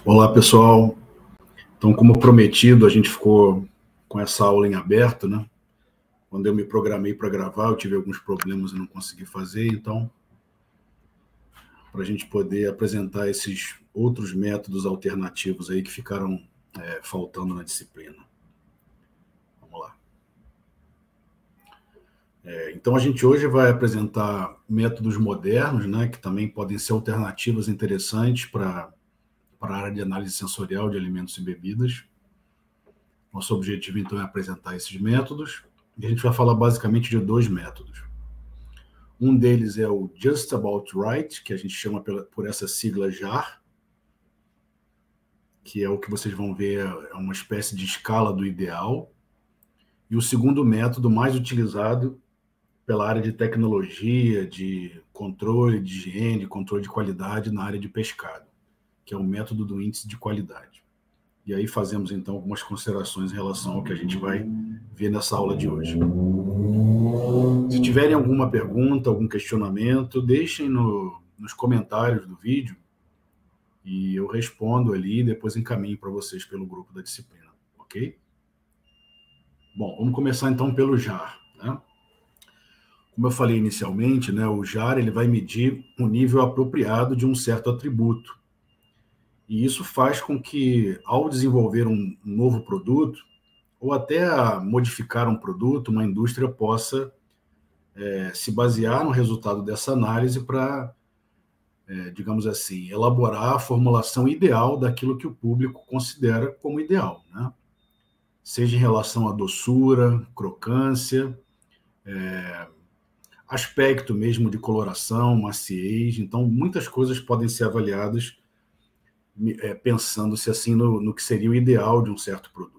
Olá, pessoal. Então, como prometido, a gente ficou com essa aula em aberto, né? Quando eu me programei para gravar, eu tive alguns problemas e não consegui fazer, então, para a gente poder apresentar esses outros métodos alternativos aí que ficaram faltando na disciplina. Vamos lá. Então, a gente hoje vai apresentar métodos modernos, né? Que também podem ser alternativas interessantes para a área de análise sensorial de alimentos e bebidas. Nosso objetivo, então, é apresentar esses métodos. E a gente vai falar basicamente de dois métodos. Um deles é o Just About Right, que a gente chama por essa sigla JAR, que é o que vocês vão ver, é uma espécie de escala do ideal. E o segundo método, mais utilizado pela área de tecnologia, de controle de higiene, controle de qualidade na área de pescado, que é o método do índice de qualidade. E aí fazemos, então, algumas considerações em relação ao que a gente vai ver nessa aula de hoje. Se tiverem alguma pergunta, algum questionamento, deixem nos comentários do vídeo e eu respondo ali e depois encaminho para vocês pelo grupo da disciplina, ok? Bom, vamos começar então pelo JAR, né? Como eu falei inicialmente, né, o JAR ele vai medir o nível apropriado de um certo atributo. E isso faz com que, ao desenvolver um novo produto, ou até modificar um produto, uma indústria possa se basear no resultado dessa análise para, digamos assim, elaborar a formulação ideal daquilo que o público considera como ideal, né? Seja em relação à doçura, crocância, aspecto mesmo de coloração, maciez. Então, muitas coisas podem ser avaliadas pensando-se assim no que seria o ideal de um certo produto.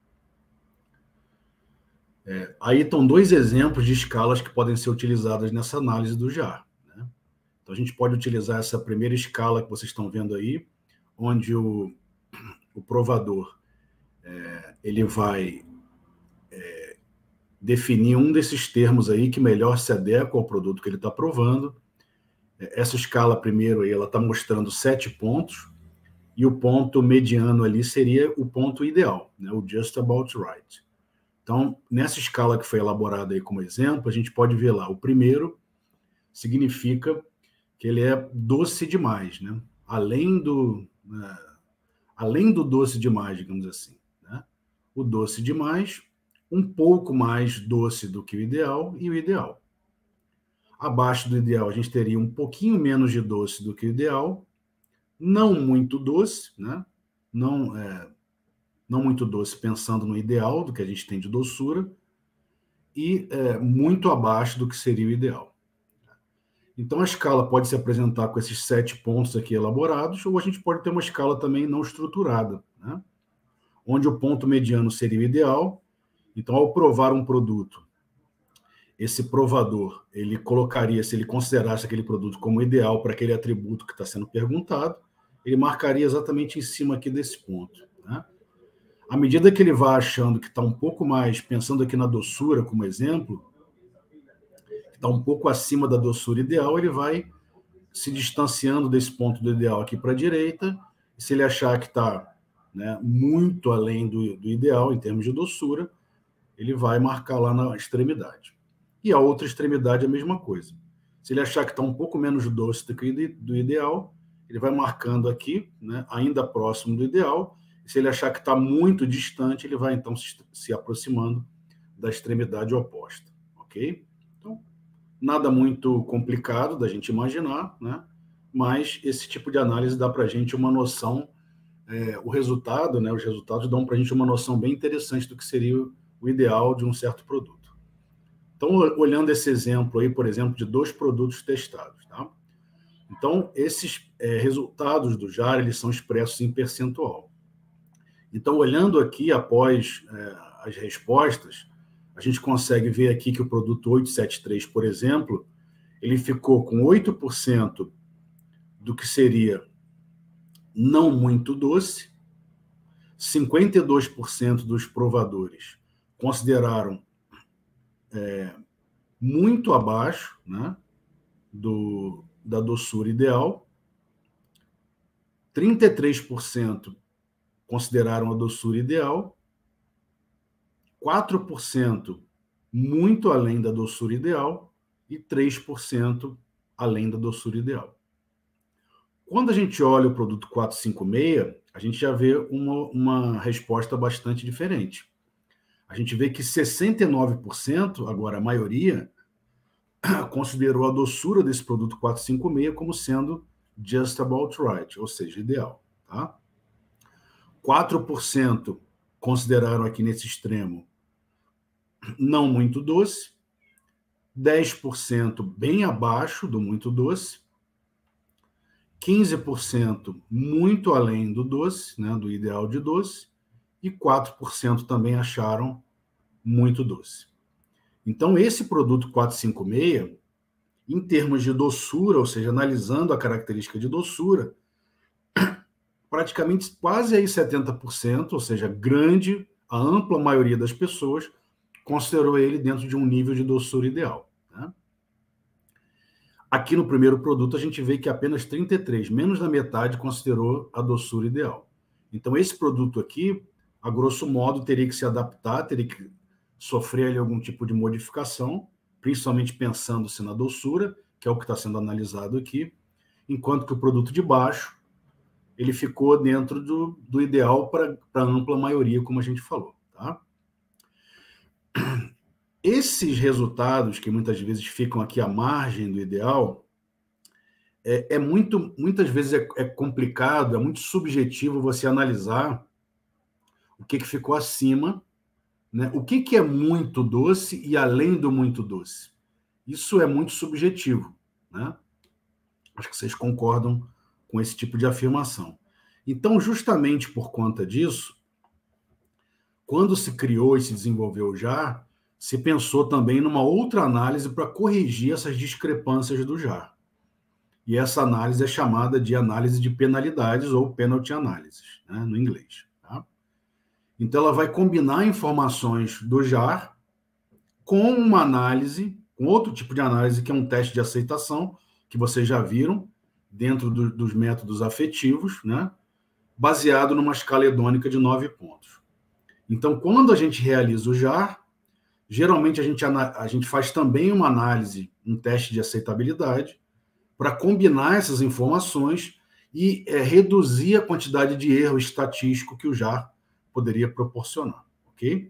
Aí estão dois exemplos de escalas que podem ser utilizadas nessa análise do JAR. Né? Então, a gente pode utilizar essa primeira escala que vocês estão vendo aí, onde o provador ele vai definir um desses termos aí que melhor se adequa ao produto que ele está provando. Essa escala, primeiro, aí, ela está mostrando 7 pontos, e o ponto mediano ali seria o ponto ideal, né? O just about right. Então, nessa escala que foi elaborada aí como exemplo, a gente pode ver lá, o primeiro significa que ele é doce demais, né? Além do doce demais, digamos assim, né? O doce demais, um pouco mais doce do que o ideal e o ideal. Abaixo do ideal, a gente teria um pouquinho menos de doce do que o ideal, não muito doce, né? Não muito doce pensando no ideal do que a gente tem de doçura, e muito abaixo do que seria o ideal. Então, a escala pode se apresentar com esses 7 pontos aqui elaborados, ou a gente pode ter uma escala também não estruturada, né? Onde o ponto mediano seria o ideal. Então, ao provar um produto, esse provador, ele colocaria, se ele considerasse aquele produto como ideal para aquele atributo que está sendo perguntado, ele marcaria exatamente em cima aqui desse ponto, né? À medida que ele vai achando que está um pouco mais, pensando aqui na doçura como exemplo, que está um pouco acima da doçura ideal, ele vai se distanciando desse ponto do ideal aqui para a direita, e se ele achar que está, né, muito além do ideal em termos de doçura, ele vai marcar lá na extremidade. E a outra extremidade é a mesma coisa. Se ele achar que está um pouco menos doce do que do ideal, ele vai marcando aqui, né, ainda próximo do ideal. E se ele achar que está muito distante, ele vai então se aproximando da extremidade oposta, ok? Então, nada muito complicado da gente imaginar, né? Mas esse tipo de análise dá para a gente uma noção, o resultado, né? Os resultados dão para a gente uma noção bem interessante do que seria o ideal de um certo produto. Então, olhando esse exemplo aí, por exemplo, de 2 produtos testados, tá? Então, esses resultados do JAR, eles são expressos em percentual. Então, olhando aqui após as respostas, a gente consegue ver aqui que o produto 873, por exemplo, ele ficou com 8% do que seria não muito doce, 52% dos provadores consideraram muito abaixo, né, da doçura ideal, 33% consideraram a doçura ideal, 4% muito além da doçura ideal e 3% além da doçura ideal. Quando a gente olha o produto 456, a gente já vê uma resposta bastante diferente. A gente vê que 69%, agora a maioria, considerou a doçura desse produto 456 como sendo just about right, ou seja, ideal. Tá? 4% consideraram aqui nesse extremo não muito doce, 10% bem abaixo do muito doce, 15% muito além do doce, né, do ideal de doce, e 4% também acharam muito doce. Então, esse produto 456, em termos de doçura, ou seja, analisando a característica de doçura, praticamente quase aí 70%, ou seja, a ampla maioria das pessoas considerou ele dentro de um nível de doçura ideal. Né? Aqui no primeiro produto, a gente vê que apenas 33%, menos da metade, considerou a doçura ideal. Então, esse produto aqui, a grosso modo, teria que se adaptar, teria que sofrer ali algum tipo de modificação, principalmente pensando-se na doçura, que é o que está sendo analisado aqui, enquanto que o produto de baixo, ele ficou dentro do ideal para a ampla maioria, como a gente falou. Tá? Esses resultados, que muitas vezes ficam aqui à margem do ideal, muitas vezes é complicado, é muito subjetivo você analisar o que ficou acima, né? O que é muito doce e além do muito doce. Isso é muito subjetivo. Né? Acho que vocês concordam com esse tipo de afirmação. Então, justamente por conta disso, quando se criou e se desenvolveu o JAR, se pensou também numa outra análise para corrigir essas discrepâncias do JAR. E essa análise é chamada de análise de penalidades ou penalty analysis, né, no inglês. Tá? Então, ela vai combinar informações do JAR com uma análise, com outro tipo de análise, que é um teste de aceitação, que vocês já viram, dentro dos métodos afetivos, né, baseado numa escala hedônica de 9 pontos. Então, quando a gente realiza o JAR, geralmente a gente faz também uma análise, um teste de aceitabilidade, para combinar essas informações e reduzir a quantidade de erro estatístico que o JAR poderia proporcionar, ok?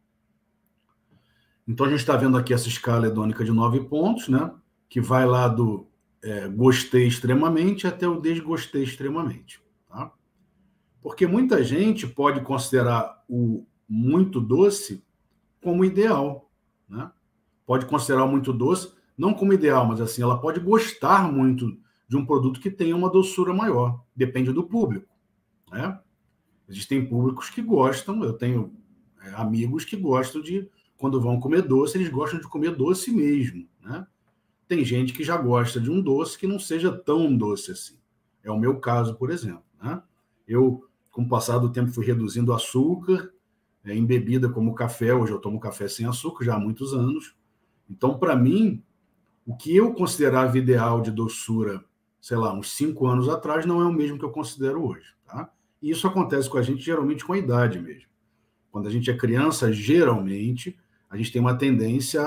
Então, a gente está vendo aqui essa escala hedônica de 9 pontos, né, que vai lá do gostei extremamente até o desgostei extremamente. Tá? Porque muita gente pode considerar o muito doce como ideal. Né? Pode considerar o muito doce, não como ideal, mas assim, ela pode gostar muito de um produto que tenha uma doçura maior. Depende do público. Né? Existem públicos que gostam, eu tenho amigos que gostam de, quando vão comer doce, eles gostam de comer doce mesmo. Né? Tem gente que já gosta de um doce que não seja tão doce assim. É o meu caso, por exemplo. Né? Eu, com o passar do tempo, fui reduzindo o açúcar em bebida como café. Hoje eu tomo café sem açúcar já há muitos anos. Então, para mim, o que eu considerava ideal de doçura, sei lá, uns 5 anos atrás, não é o mesmo que eu considero hoje. Tá? E isso acontece com a gente geralmente com a idade mesmo. Quando a gente é criança, geralmente, a gente tem uma tendência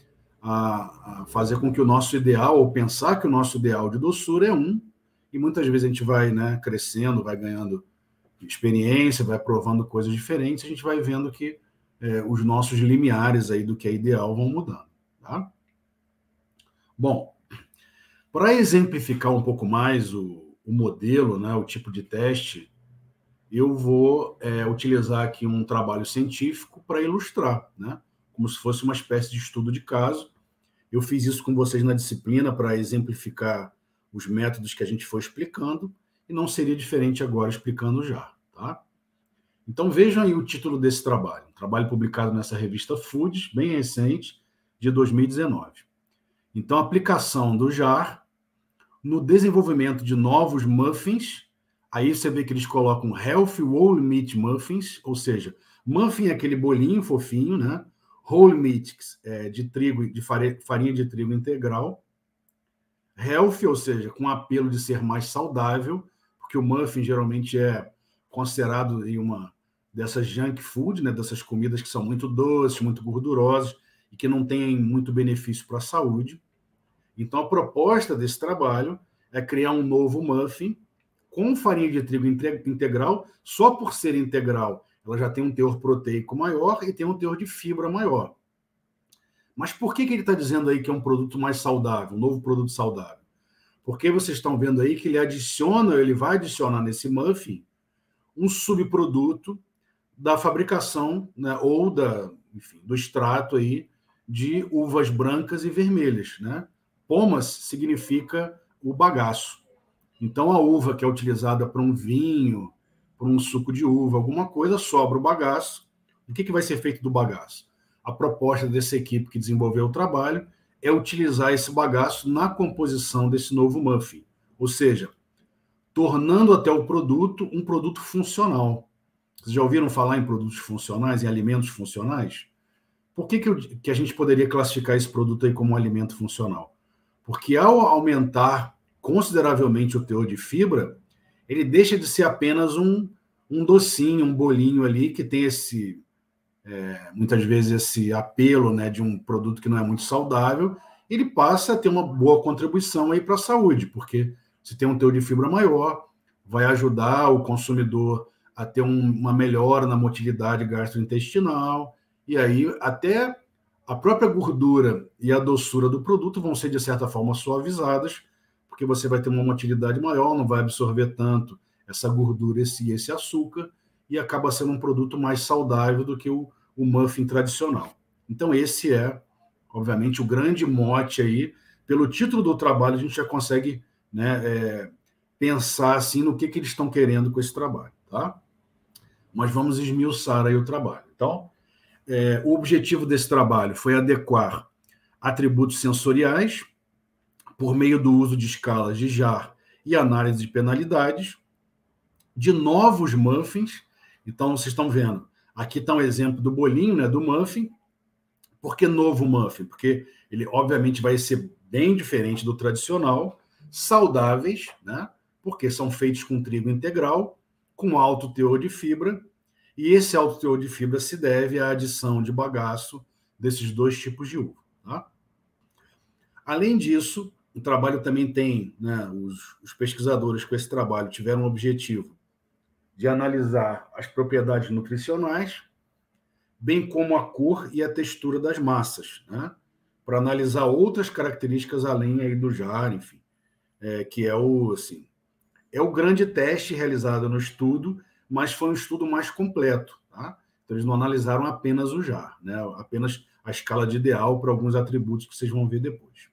a fazer com que o nosso ideal, ou pensar que o nosso ideal de doçura é um, e muitas vezes a gente vai, né, crescendo, vai ganhando experiência, vai provando coisas diferentes, a gente vai vendo que os nossos limiares aí do que é ideal vão mudando. Tá? Bom, para exemplificar um pouco mais o modelo, né, o tipo de teste, eu vou utilizar aqui um trabalho científico para ilustrar, né, como se fosse uma espécie de estudo de caso. Eu fiz isso com vocês na disciplina para exemplificar os métodos que a gente foi explicando, e não seria diferente agora explicando já. Tá? Então vejam aí o título desse trabalho. Um trabalho publicado nessa revista Foods, bem recente, de 2019. Então, aplicação do JAR no desenvolvimento de novos muffins. Aí você vê que eles colocam Healthy Whole Meat Muffins, ou seja, muffin é aquele bolinho fofinho, né? Whole meat, de trigo, de farinha de trigo integral. Healthy, ou seja, com apelo de ser mais saudável, porque porque o muffin geralmente é considerado em uma dessas junk food, né, dessas comidas que são muito doces, muito gordurosas e que não têm muito benefício para a saúde. Então, a proposta desse trabalho é criar um novo muffin com farinha de trigo integral. Só por ser integral, ela já tem um teor proteico maior e tem um teor de fibra maior. Mas por que ele está dizendo aí que é um produto mais saudável, um novo produto saudável? Porque vocês estão vendo aí que ele vai adicionar nesse muffin um subproduto da fabricação, né, ou do extrato aí de uvas brancas e vermelhas, né? Pomas significa o bagaço. Então, a uva que é utilizada para um vinho, para um suco de uva, alguma coisa, sobra o bagaço. O que vai ser feito do bagaço? A proposta dessa equipe que desenvolveu o trabalho é utilizar esse bagaço na composição desse novo muffin. Ou seja, tornando até o produto um produto funcional. Vocês já ouviram falar em produtos funcionais, em alimentos funcionais? Por que a gente poderia classificar esse produto aí como um alimento funcional? Porque ao aumentar consideravelmente o teor de fibra, ele deixa de ser apenas um docinho, um bolinho ali que tem muitas vezes esse apelo, né, de um produto que não é muito saudável. Ele passa a ter uma boa contribuição aí para a saúde, porque se tem um teor de fibra maior, vai ajudar o consumidor a ter uma melhora na motilidade gastrointestinal, e aí até a própria gordura e a doçura do produto vão ser, de certa forma, suavizadas, porque você vai ter uma motilidade maior, não vai absorver tanto essa gordura e esse açúcar, e acaba sendo um produto mais saudável do que o muffin tradicional. Então, esse é, obviamente, o grande mote aí. Pelo título do trabalho, a gente já consegue, né, pensar assim, no que eles estão querendo com esse trabalho. Tá? Mas vamos esmiuçar aí o trabalho. Então, o objetivo desse trabalho foi adequar atributos sensoriais por meio do uso de escalas de JAR e análise de penalidades, de novos muffins. Então, vocês estão vendo, aqui está um exemplo do bolinho, né, do muffin. Por que novo muffin? Porque ele, obviamente, vai ser bem diferente do tradicional, saudáveis, né, porque são feitos com trigo integral, com alto teor de fibra, e esse alto teor de fibra se deve à adição de bagaço desses dois tipos de uva. Tá? Além disso, o trabalho também tem, né, os pesquisadores com esse trabalho tiveram o objetivo de analisar as propriedades nutricionais, bem como a cor e a textura das massas, né, para analisar outras características além aí do JAR, enfim, que é o grande teste realizado no estudo, mas foi um estudo mais completo. Tá? Então, eles não analisaram apenas o JAR, né, apenas a escala de ideal para alguns atributos que vocês vão ver depois.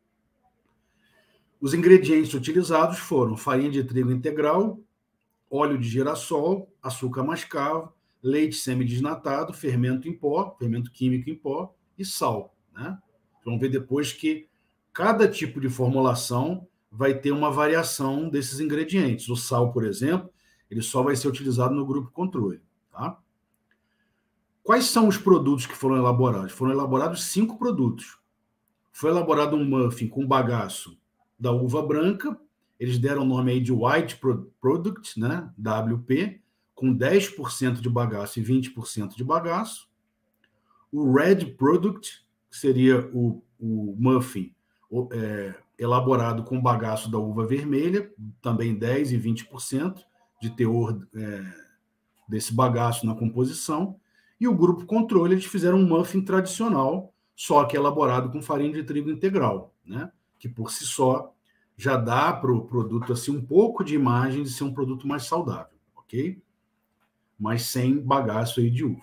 Os ingredientes utilizados foram farinha de trigo integral, óleo de girassol, açúcar mascavo, leite semidesnatado, fermento em pó, fermento químico em pó e sal. Né? Vamos ver depois que cada tipo de formulação vai ter uma variação desses ingredientes. O sal, por exemplo, ele só vai ser utilizado no grupo controle. Tá? Quais são os produtos que foram elaborados? Foram elaborados 5 produtos. Foi elaborado um muffin com bagaço da uva branca, eles deram o nome aí de White Product, né, WP, com 10% de bagaço e 20% de bagaço. O Red Product, que seria o muffin elaborado com bagaço da uva vermelha, também 10% e 20% de teor desse bagaço na composição. E o grupo controle, eles fizeram um muffin tradicional, só que elaborado com farinha de trigo integral, né? Que por si só já dá para o produto assim, um pouco de imagem de ser um produto mais saudável, ok? Mas sem bagaço aí de uva.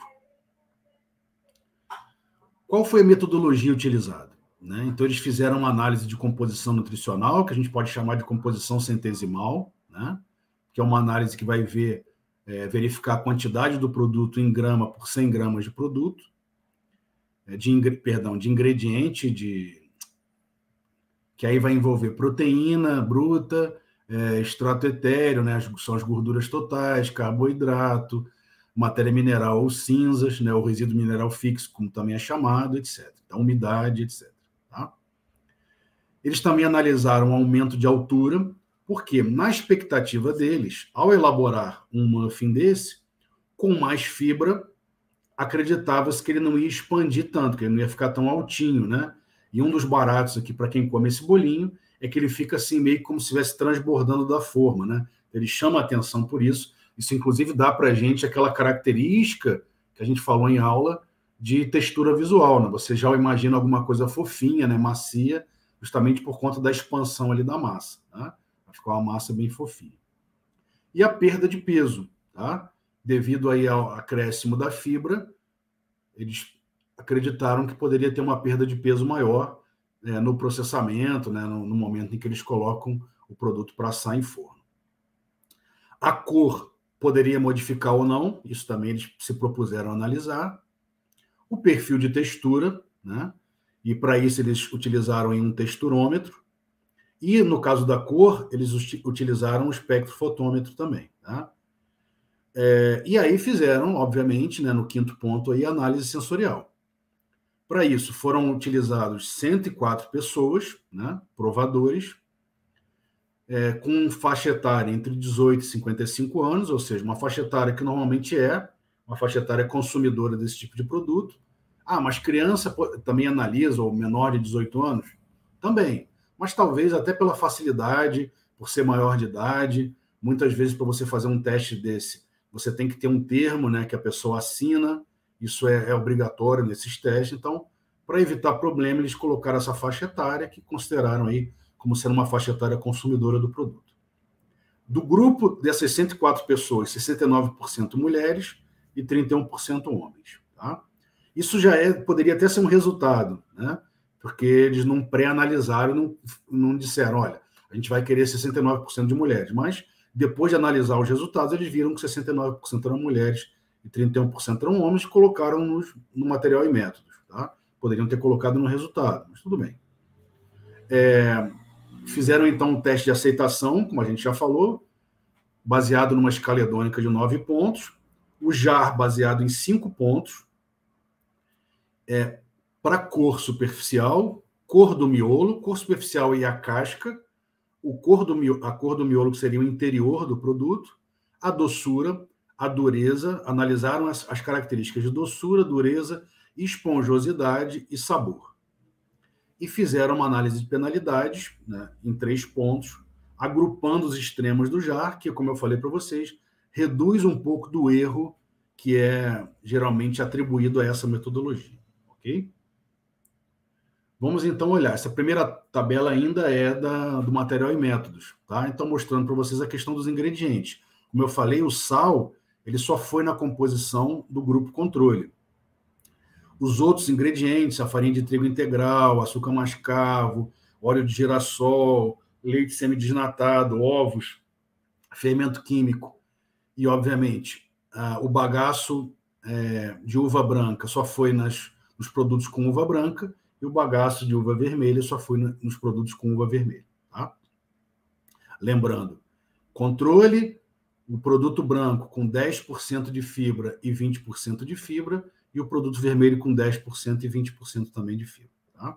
Qual foi a metodologia utilizada? Né? Então, eles fizeram uma análise de composição nutricional, que a gente pode chamar de composição centesimal, né? Que é uma análise que vai verificar a quantidade do produto em grama por 100 gramas de produto, de ingrediente, que aí vai envolver proteína bruta, extrato etéreo, né, são as gorduras totais, carboidrato, matéria mineral ou cinzas, né, o resíduo mineral fixo, como também é chamado, etc. Então, umidade, etc. Tá? Eles também analisaram o aumento de altura Porque, na expectativa deles, ao elaborar um muffin desse, com mais fibra, acreditava-se que ele não ia expandir tanto, que ele não ia ficar tão altinho, né? E um dos baratos aqui, para quem come esse bolinho, é que ele fica assim, meio como se estivesse transbordando da forma, né? Ele chama a atenção por isso. Isso, inclusive, dá para a gente aquela característica que a gente falou em aula de textura visual, né? Você já imagina alguma coisa fofinha, né? Macia, justamente por conta da expansão ali da massa, tá? Vai ficar uma massa bem fofinha. E a perda de peso, tá? Devido aí ao acréscimo da fibra, eles acreditaram que poderia ter uma perda de peso maior no processamento, né, no momento em que eles colocam o produto para assar em forno. A cor poderia modificar ou não, isso também eles se propuseram a analisar. O perfil de textura, né, e para isso eles utilizaram um texturômetro. E no caso da cor, eles utilizaram o espectrofotômetro também, tá? E aí fizeram, obviamente, né, no quinto ponto, aí, análise sensorial. Para isso, foram utilizados 104 pessoas, né, provadores, com faixa etária entre 18 e 55 anos, ou seja, uma faixa etária que normalmente é uma faixa etária consumidora desse tipo de produto. Ah, mas criança também analisa, ou menor de 18 anos? Também. Mas talvez até pela facilidade, por ser maior de idade, muitas vezes para você fazer um teste desse, você tem que ter um termo, né, que a pessoa assina, isso é obrigatório nesses testes. Então, para evitar problema, eles colocaram essa faixa etária, que consideraram aí como sendo uma faixa etária consumidora do produto. Do grupo dessas 104 pessoas, 69% mulheres e 31% homens. Tá? Isso já poderia até ser um resultado, né? Porque eles não pré-analisaram, não disseram, olha, a gente vai querer 69% de mulheres, mas depois de analisar os resultados, eles viram que 69% eram mulheres e 31% eram homens, e colocaram no material e métodos. Tá? Poderiam ter colocado no resultado, mas tudo bem. Fizeram, então, um teste de aceitação, como a gente já falou, baseado numa escala hedônica de 9 pontos, o JAR baseado em 5 pontos, para cor superficial, cor do miolo, cor superficial e a casca, a cor do miolo, que seria o interior do produto, a doçura, a dureza, analisaram as características de doçura, dureza, esponjosidade e sabor. E fizeram uma análise de penalidades, né, em 3 pontos, agrupando os extremos do JAR, que, como eu falei para vocês, reduz um pouco do erro que é geralmente atribuído a essa metodologia. Ok? Vamos então olhar. Essa primeira tabela ainda é do material e métodos, tá? Então, mostrando para vocês a questão dos ingredientes. Como eu falei, o sal ele só foi na composição do grupo controle. Os outros ingredientes, a farinha de trigo integral, açúcar mascavo, óleo de girassol, leite semidesnatado, ovos, fermento químico e, obviamente, o bagaço de uva branca só foi nos produtos com uva branca, e o bagaço de uva vermelha só foi nos produtos com uva vermelha. Tá? Lembrando, controle, o produto branco com 10% de fibra e 20% de fibra, e o produto vermelho com 10% e 20% também de fibra. Tá?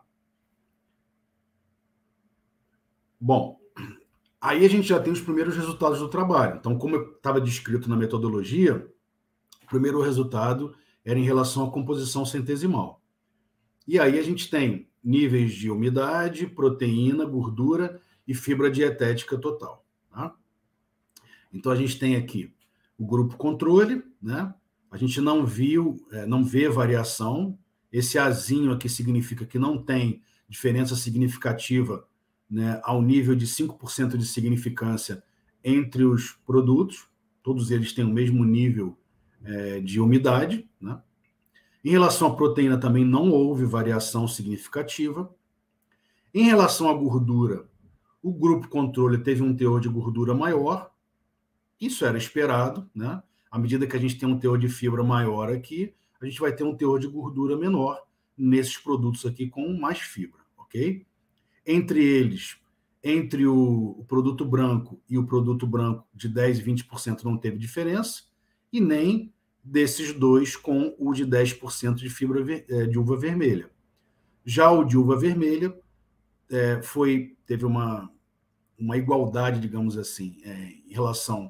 Bom, aí a gente já tem os primeiros resultados do trabalho. Então, como estava descrito na metodologia, o primeiro resultado era em relação à composição centesimal. E aí a gente tem níveis de umidade, proteína, gordura e fibra dietética total. Tá? Então, a gente tem aqui o grupo controle, né? A gente não vê variação. Esse azinho aqui significa que não tem diferença significativa, né, ao nível de 5% de significância entre os produtos. Todos eles têm o mesmo nível de umidade, né? Em relação à proteína também não houve variação significativa. Em relação à gordura, o grupo controle teve um teor de gordura maior. Isso era esperado, né? À medida que a gente tem um teor de fibra maior aqui, a gente vai ter um teor de gordura menor nesses produtos aqui com mais fibra, ok? Entre eles, entre o produto branco e o produto branco de 10% e 20% não teve diferença, e nem desses dois com o de 10% de fibra de uva vermelha. Já o de uva vermelha teve uma uma igualdade, digamos assim, em relação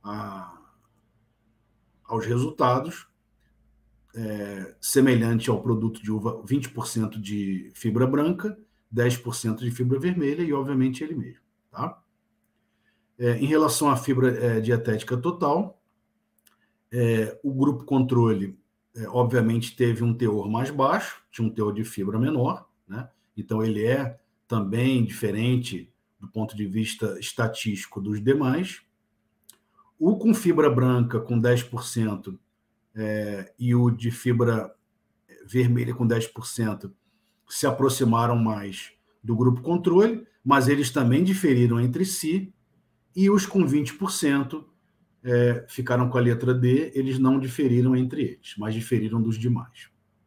aos resultados, semelhante ao produto de uva, 20% de fibra branca, 10% de fibra vermelha e, obviamente, ele mesmo. Tá? Em relação à fibra dietética total, o grupo controle, obviamente, teve um teor mais baixo, tinha um teor de fibra menor, né? Então ele é também diferente do ponto de vista estatístico dos demais. O com fibra branca com 10% e o de fibra vermelha com 10% se aproximaram mais do grupo controle, mas eles também diferiram entre si, e os com 20% ficaram com a letra D, eles não diferiram entre eles, mas diferiram dos demais.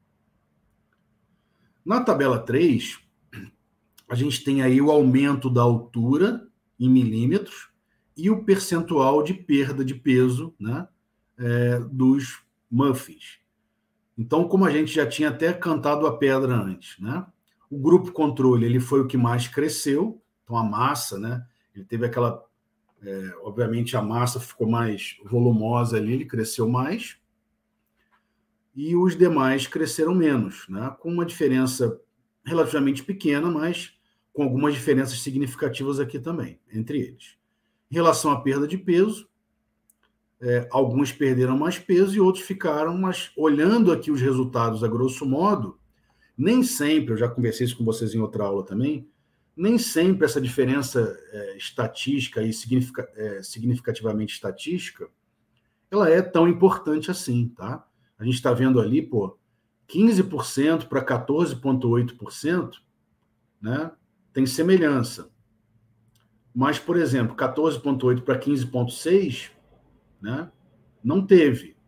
Na tabela 3, a gente tem aí o aumento da altura em milímetros e o percentual de perda de peso, né, dos muffins. Então, como a gente já tinha até cantado a pedra antes, né, o grupo controle ele foi o que mais cresceu, então a massa, né, ele teve aquela... obviamente a massa ficou mais volumosa ali, ele cresceu mais, e os demais cresceram menos, né, com uma diferença relativamente pequena, mas com algumas diferenças significativas aqui também, entre eles. Em relação à perda de peso, alguns perderam mais peso e outros ficaram, mas olhando aqui os resultados a grosso modo, nem sempre, eu já conversei isso com vocês em outra aula também, nem sempre essa diferença estatística e significativamente estatística, ela é tão importante assim, tá? A gente está vendo ali, 15% para 14,8%, né, tem semelhança. Mas, por exemplo, 14,8% para 15,6%, né, não teve.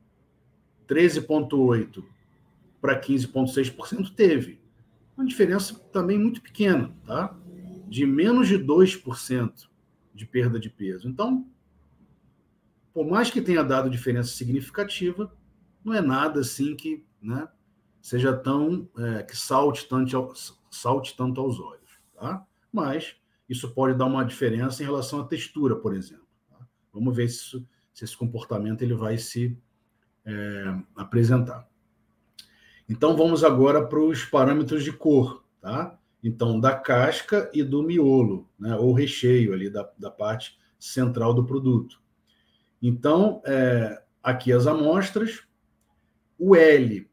13,8% para 15,6% teve. Uma diferença também muito pequena, tá? De menos de 2% de perda de peso. Então, por mais que tenha dado diferença significativa, não é nada assim que, né, seja tão... que salte tanto aos olhos, tá? Mas isso pode dar uma diferença em relação à textura, por exemplo. Tá? Vamos ver se esse comportamento ele vai se apresentar. Então, vamos agora para os parâmetros de cor, tá? Então, da casca e do miolo, né, ou recheio ali da parte central do produto. Então, aqui as amostras, o L,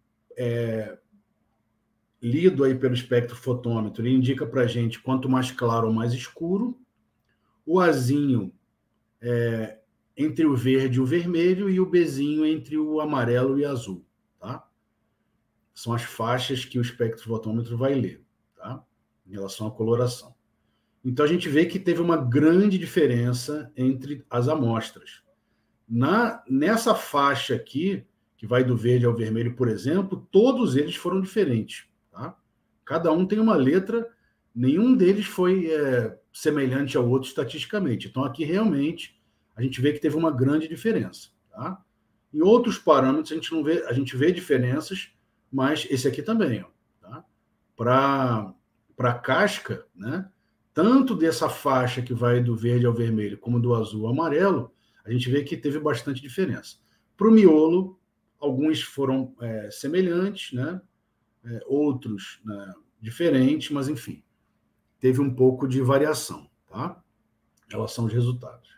lido aí pelo espectrofotômetro, ele indica para a gente quanto mais claro ou mais escuro, o Azinho entre o verde e o vermelho, e o Bzinho entre o amarelo e azul, tá? São as faixas que o espectrofotômetro vai ler, tá? Em relação à coloração. Então, a gente vê que teve uma grande diferença entre as amostras. Nessa faixa aqui, que vai do verde ao vermelho, por exemplo, todos eles foram diferentes, tá? Cada um tem uma letra, nenhum deles foi semelhante ao outro estatisticamente. Então, aqui, realmente, a gente vê que teve uma grande diferença, tá? Em outros parâmetros, a gente vê diferenças, mas esse aqui também, ó, tá? Para a casca, né? Tanto dessa faixa que vai do verde ao vermelho, como do azul ao amarelo, a gente vê que teve bastante diferença. Para o miolo, alguns foram semelhantes, né? Outros, né, diferentes, mas, enfim, teve um pouco de variação, tá? Em relação aos resultados.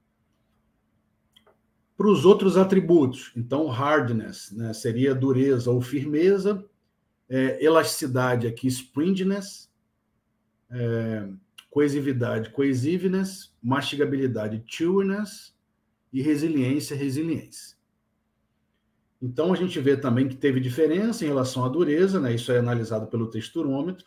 Para os atributos, então, hardness, né, seria dureza ou firmeza, elasticidade aqui, springiness, coesividade, cohesiveness, mastigabilidade, chewiness, e resiliência. Então, a gente vê também que teve diferença em relação à dureza, né, isso é analisado pelo texturômetro,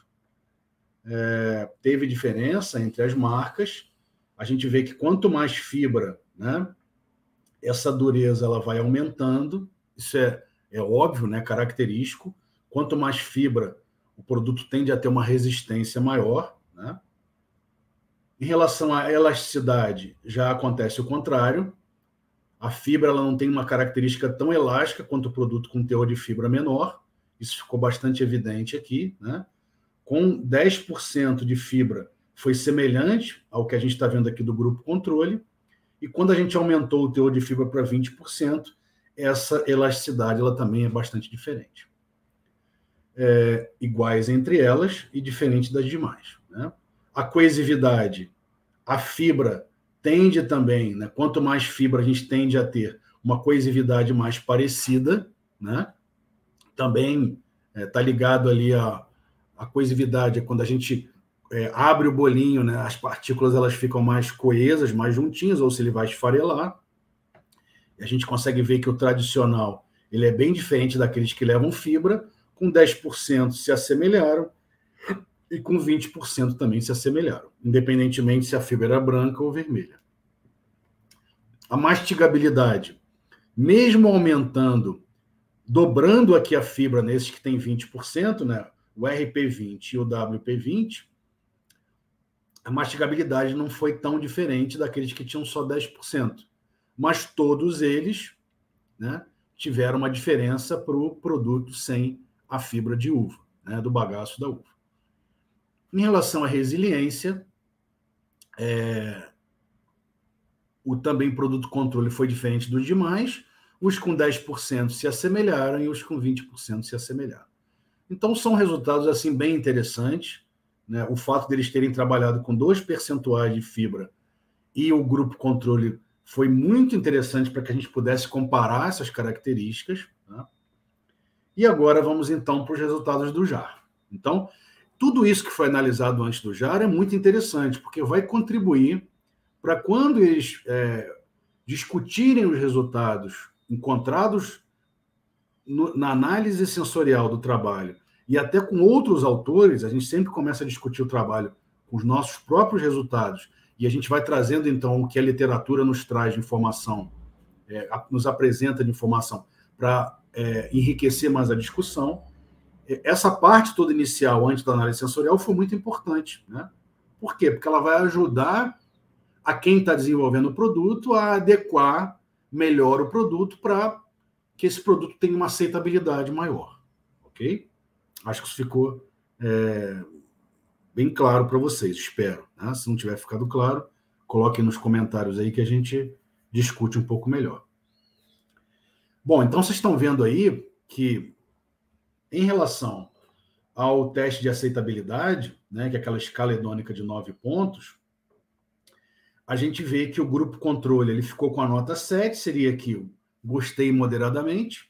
teve diferença entre as marcas, a gente vê que quanto mais fibra, né, essa dureza ela vai aumentando, isso é óbvio, né, característico. Quanto mais fibra, o produto tende a ter uma resistência maior, né? Em relação à elasticidade, já acontece o contrário. A fibra ela não tem uma característica tão elástica quanto o produto com teor de fibra menor. Isso ficou bastante evidente aqui, né? Com 10% de fibra, foi semelhante ao que a gente está vendo aqui do grupo controle, e quando a gente aumentou o teor de fibra para 20%, essa elasticidade ela também é bastante diferente. Iguais entre elas e diferente das demais, né? A coesividade, a fibra tende também, né? Quanto mais fibra a gente tende a ter uma coesividade mais parecida, né? Também está ligado ali a coesividade, é quando a gente abre o bolinho, né? As partículas elas ficam mais coesas, mais juntinhas, ou se ele vai esfarelar. E a gente consegue ver que o tradicional ele é bem diferente daqueles que levam fibra, com 10% se assemelharam e com 20% também se assemelharam, independentemente se a fibra era branca ou vermelha. A mastigabilidade, mesmo aumentando, dobrando aqui a fibra nesses que tem 20%, né, o RP20 e o WP20, a mastigabilidade não foi tão diferente daqueles que tinham só 10%. Mas todos eles, né, tiveram uma diferença para o produto sem a fibra de uva, né, do bagaço da uva. Em relação à resiliência, o também produto controle foi diferente dos demais, os com 10% se assemelharam e os com 20% se assemelharam. Então, são resultados assim bem interessantes, né? O fato deles terem trabalhado com 2 percentuais de fibra e o grupo controle foi muito interessante para que a gente pudesse comparar essas características, né? E agora vamos então para os resultados do JAR. Então, tudo isso que foi analisado antes do JAR é muito interessante, porque vai contribuir para quando eles discutirem os resultados encontrados na análise sensorial do trabalho e até com outros autores, a gente sempre começa a discutir o trabalho com os nossos próprios resultados e a gente vai trazendo, então, o que a literatura nos traz de informação, nos apresenta de informação para enriquecer mais a discussão. Essa parte toda inicial, antes da análise sensorial, foi muito importante, né? Por quê? Porque ela vai ajudar a quem está desenvolvendo o produto a adequar melhor o produto para que esse produto tenha uma aceitabilidade maior, ok? Acho que isso ficou bem claro para vocês, espero, né? Se não tiver ficado claro, coloquem nos comentários aí que a gente discute um pouco melhor. Bom, então vocês estão vendo aí que, em relação ao teste de aceitabilidade, né, que é aquela escala hedônica de 9 pontos, a gente vê que o grupo controle ele ficou com a nota 7, seria aqui o gostei moderadamente.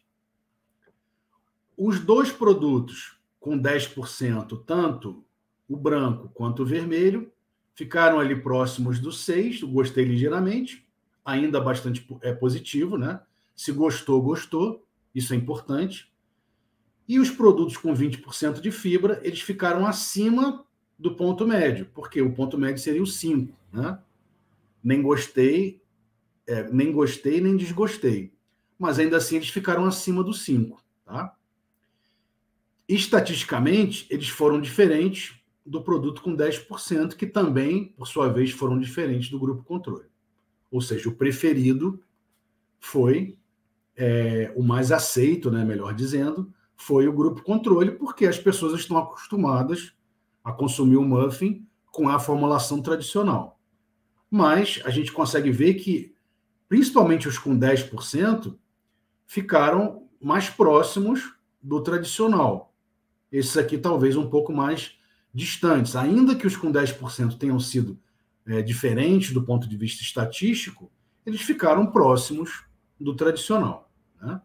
Os 2 produtos com 10%, tanto o branco quanto o vermelho, ficaram ali próximos do 6, o gostei ligeiramente, ainda bastante positivo, né? Se gostou, gostou, isso é importante. E os produtos com 20% de fibra, eles ficaram acima do ponto médio, porque o ponto médio seria o 5, né? Nem gostei, nem desgostei. Mas ainda assim eles ficaram acima do 5, tá? Estatisticamente, eles foram diferentes do produto com 10%, que também, por sua vez, foram diferentes do grupo controle. Ou seja, o preferido foi, o mais aceito, né, melhor dizendo, foi o grupo controle, porque as pessoas estão acostumadas a consumir o muffin com a formulação tradicional. Mas a gente consegue ver que, principalmente os com 10%, ficaram mais próximos do tradicional. Esses aqui talvez um pouco mais distantes. Ainda que os com 10% tenham sido diferentes do ponto de vista estatístico, eles ficaram próximos do tradicional, né?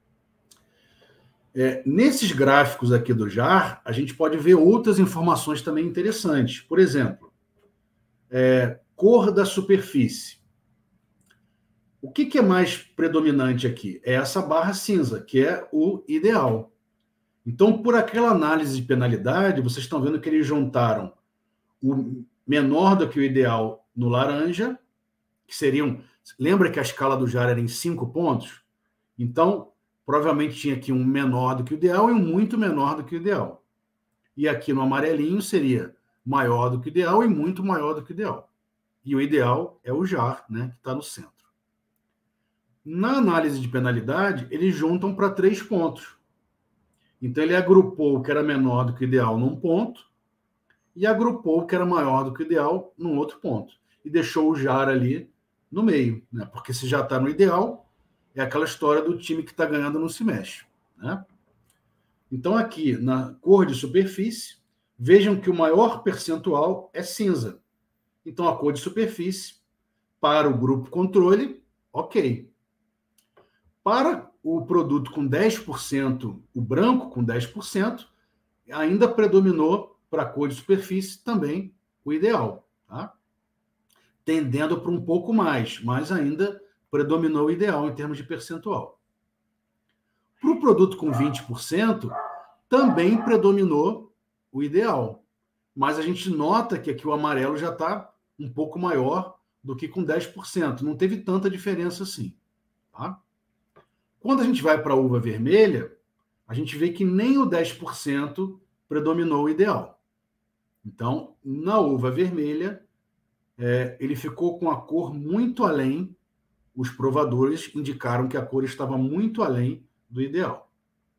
Nesses gráficos aqui do JAR, a gente pode ver outras informações também interessantes. Por exemplo, cor da superfície. O que é mais predominante aqui? É essa barra cinza, que é o ideal. Então, por aquela análise de penalidade, vocês estão vendo que eles juntaram o menor do que o ideal no laranja, que seriam... Lembra que a escala do JAR era em 5 pontos? Então, provavelmente tinha aqui um menor do que o ideal e um muito menor do que o ideal. E aqui no amarelinho seria maior do que o ideal e muito maior do que o ideal. E o ideal é o JAR, né, que está no centro. Na análise de penalidade, eles juntam para 3 pontos. Então, ele agrupou o que era menor do que o ideal num ponto e agrupou o que era maior do que o ideal num outro ponto. E deixou o jar ali no meio, né? Porque se já está no ideal, é aquela história do time que está ganhando não se mexe, né? Então, aqui na cor de superfície, vejam que o maior percentual é cinza. Então, a cor de superfície, para o grupo controle, ok. Para o produto com 10%, o branco com 10%, ainda predominou para a cor de superfície também o ideal, tá? Tendendo para um pouco mais, mas ainda predominou o ideal em termos de percentual. Para o produto com 20%, também predominou o ideal, mas a gente nota que aqui o amarelo já está um pouco maior do que com 10%, não teve tanta diferença assim, tá? Quando a gente vai para a uva vermelha, a gente vê que nem o 10% predominou o ideal. Então, na uva vermelha, ele ficou com a cor muito além, os provadores indicaram que a cor estava muito além do ideal.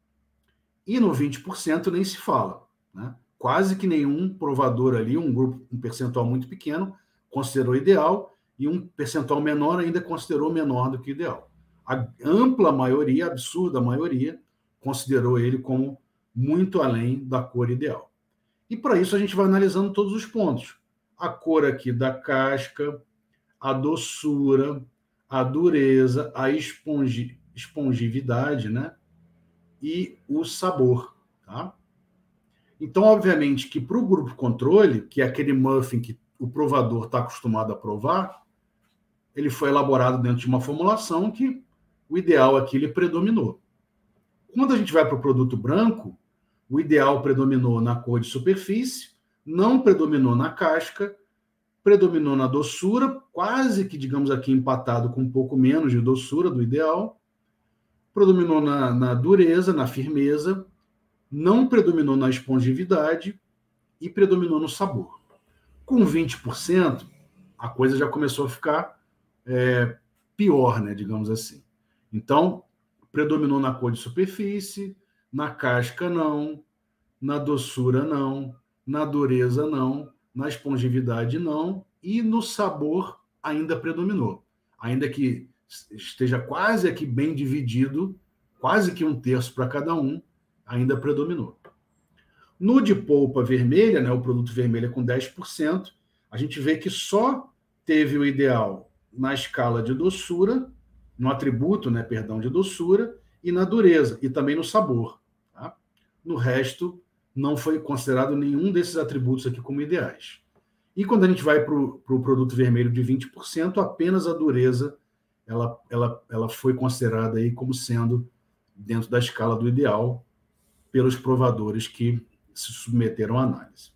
E no 20% nem se fala, né? Quase que nenhum provador ali, um percentual muito pequeno, considerou ideal, e um percentual menor ainda considerou menor do que ideal. A ampla maioria, a absurda maioria, considerou ele como muito além da cor ideal. E para isso a gente vai analisando todos os pontos. A cor aqui da casca, a doçura, a dureza, a espongividade, né? E o sabor, tá? Então, obviamente, que para o grupo controle, que é aquele muffin que o provador está acostumado a provar, ele foi elaborado dentro de uma formulação que o ideal aqui ele predominou. Quando a gente vai para o produto branco, o ideal predominou na cor de superfície, não predominou na casca, predominou na doçura, quase que, digamos aqui, empatado com um pouco menos de doçura do ideal, predominou na dureza, na firmeza, não predominou na espongividade e predominou no sabor. Com 20%, a coisa já começou a ficar pior, né, digamos assim. Então, predominou na cor de superfície, na casca não, na doçura não, na dureza não, na espongividade não, e no sabor ainda predominou. Ainda que esteja quase aqui bem dividido, quase que 1/3 para cada um, ainda predominou. No de polpa vermelha, né, o produto vermelho é com 10%, a gente vê que só teve o ideal na escala de doçura, no atributo, né, perdão, de doçura, e na dureza, e também no sabor. Tá? No resto, não foi considerado nenhum desses atributos aqui como ideais. E quando a gente vai para o produto vermelho de 20%, apenas a dureza ela foi considerada aí como sendo dentro da escala do ideal pelos provadores que se submeteram à análise.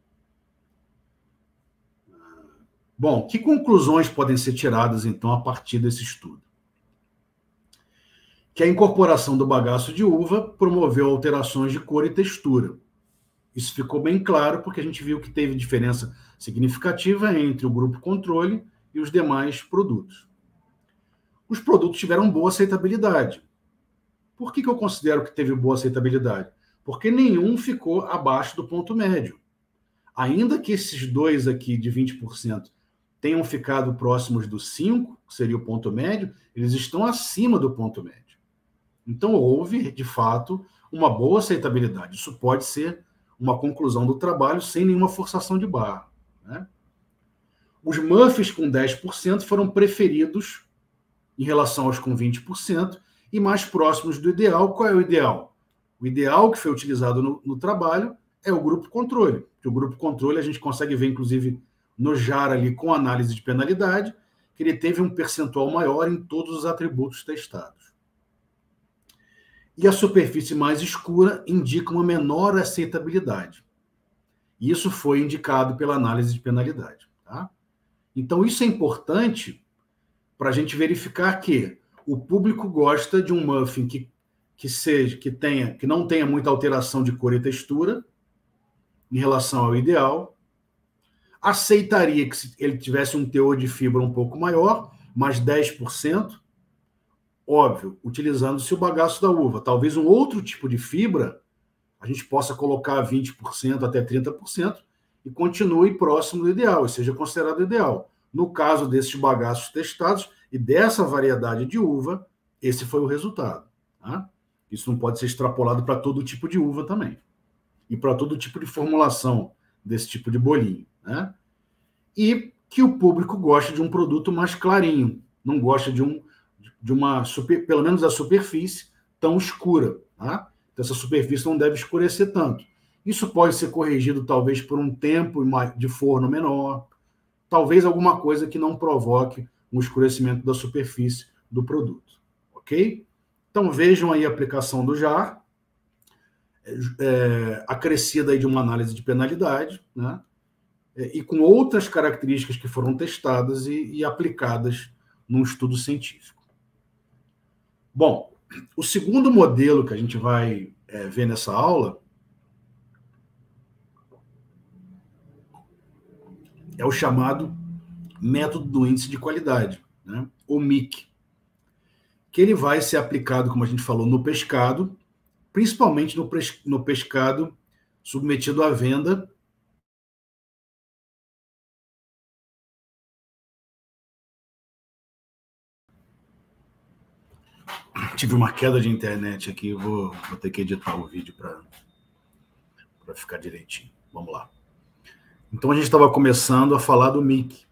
Bom, que conclusões podem ser tiradas, então, a partir desse estudo? Que a incorporação do bagaço de uva promoveu alterações de cor e textura. Isso ficou bem claro porque a gente viu que teve diferença significativa entre o grupo controle e os demais produtos. Os produtos tiveram boa aceitabilidade. Por que eu considero que teve boa aceitabilidade? Porque nenhum ficou abaixo do ponto médio. Ainda que esses dois aqui de 20% tenham ficado próximos do 5%, que seria o ponto médio, eles estão acima do ponto médio. Então, houve, de fato, uma boa aceitabilidade. Isso pode ser uma conclusão do trabalho sem nenhuma forçação de barra, né? Os muffins com 10% foram preferidos em relação aos com 20% e mais próximos do ideal. Qual é o ideal? O ideal que foi utilizado no trabalho é o grupo controle. O grupo controle a gente consegue ver, inclusive, no JAR ali com análise de penalidade, que ele teve um percentual maior em todos os atributos testados. E a superfície mais escura indica uma menor aceitabilidade. Isso foi indicado pela análise de penalidade. Tá? Então, isso é importante para a gente verificar que o público gosta de um muffin que não tenha muita alteração de cor e textura em relação ao ideal, aceitaria que ele tivesse um teor de fibra um pouco maior, mais 10%, óbvio, utilizando-se o bagaço da uva. Talvez um outro tipo de fibra a gente possa colocar 20% até 30%, e continue próximo do ideal, e seja considerado ideal. No caso desses bagaços testados e dessa variedade de uva, esse foi o resultado. Tá? Isso não pode ser extrapolado para todo tipo de uva também. E para todo tipo de formulação desse tipo de bolinho. Né? E que o público gosta de um produto mais clarinho, não gosta de uma, pelo menos a superfície, tão escura. Tá? Então, essa superfície não deve escurecer tanto. Isso pode ser corrigido, talvez, por um tempo de forno menor, talvez alguma coisa que não provoque um escurecimento da superfície do produto. Ok? Então, vejam aí a aplicação do JAR, acrescida aí de uma análise de penalidade, né? E com outras características que foram testadas e aplicadas num estudo científico. Bom, o segundo modelo que a gente vai ver nessa aula é o chamado método do índice de qualidade, né? O MIQ, que ele vai ser aplicado, como a gente falou, no pescado, principalmente no pescado submetido à venda. Tive uma queda de internet aqui, vou ter que editar o vídeo para ficar direitinho. Vamos lá. Então, a gente estava começando a falar do MIQ.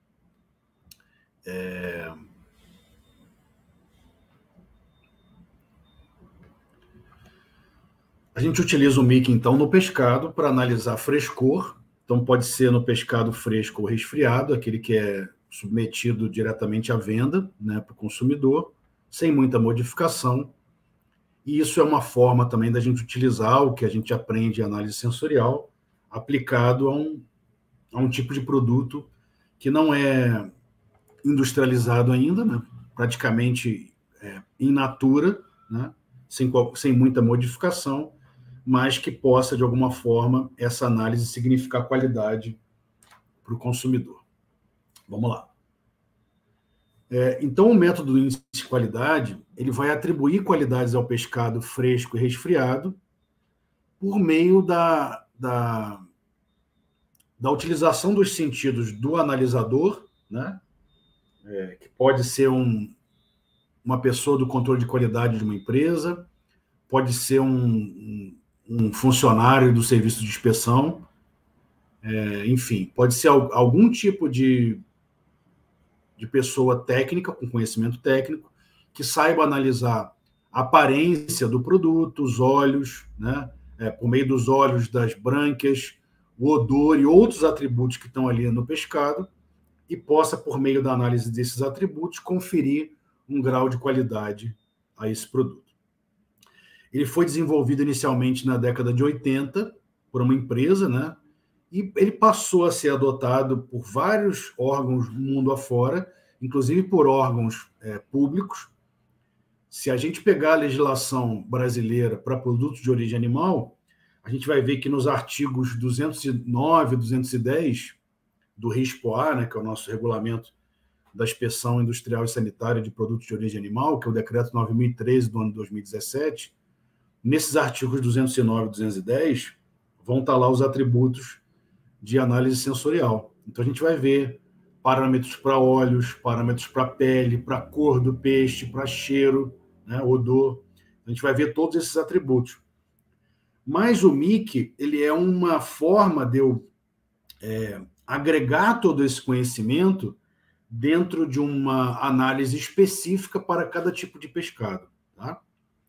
A gente utiliza o MIQ, então, no pescado para analisar frescor. Então, pode ser no pescado fresco ou resfriado, aquele que é submetido diretamente à venda, né, para o consumidor, sem muita modificação. E isso é uma forma também da gente utilizar o que a gente aprende em análise sensorial, aplicado a um tipo de produto que não é industrializado ainda, né, praticamente in natura, né, sem muita modificação, mas que possa, de alguma forma, essa análise significar qualidade para o consumidor. Vamos lá. Então, o método do índice de qualidade, ele vai atribuir qualidades ao pescado fresco e resfriado por meio da utilização dos sentidos do analisador, né? Que pode ser uma pessoa do controle de qualidade de uma empresa, pode ser um funcionário do serviço de inspeção, enfim, pode ser algum tipo de pessoa técnica, com conhecimento técnico, que saiba analisar a aparência do produto, os olhos, né? Por meio dos olhos, das brânquias, o odor e outros atributos que estão ali no pescado, e possa, por meio da análise desses atributos, conferir um grau de qualidade a esse produto. Ele foi desenvolvido inicialmente na década de 80 por uma empresa, né? E ele passou a ser adotado por vários órgãos do mundo afora, inclusive por órgãos públicos. Se a gente pegar a legislação brasileira para produtos de origem animal, a gente vai ver que nos artigos 209 e 210 do RISPOA, né, que é o nosso regulamento da inspeção industrial e sanitária de produtos de origem animal, que é o decreto 9.013 do ano de 2017, nesses artigos 209 e 210 vão estar lá os atributos de análise sensorial. Então, a gente vai ver parâmetros para olhos, parâmetros para pele, para cor do peixe, para cheiro, né, odor. A gente vai ver todos esses atributos. Mas o MIQ, ele é uma forma de eu agregar todo esse conhecimento dentro de uma análise específica para cada tipo de pescado. Tá?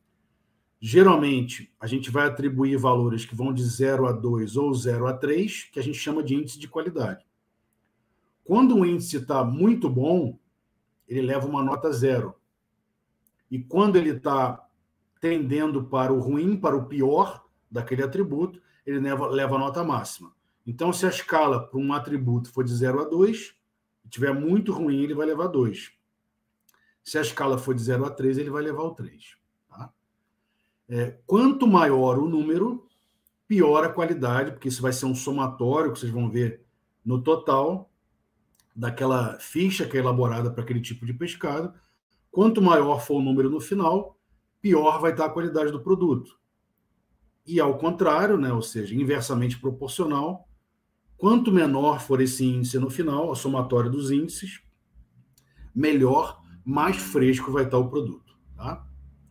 Geralmente, a gente vai atribuir valores que vão de 0 a 2 ou 0 a 3, que a gente chama de índice de qualidade. Quando o índice está muito bom, ele leva uma nota 0. E quando ele está tendendo para o ruim, para o pior daquele atributo, ele leva a nota máxima. Então, se a escala para um atributo for de 0 a 2, e estiver muito ruim, ele vai levar 2. Se a escala for de 0 a 3, ele vai levar o 3. Tá? Quanto maior o número, pior a qualidade, porque isso vai ser um somatório que vocês vão ver no total daquela ficha que é elaborada para aquele tipo de pescado. Quanto maior for o número no final, pior vai estar a qualidade do produto. E ao contrário, né, ou seja, inversamente proporcional, Quanto menor for esse índice no final, a somatória dos índices, melhor, mais fresco vai estar o produto. Tá?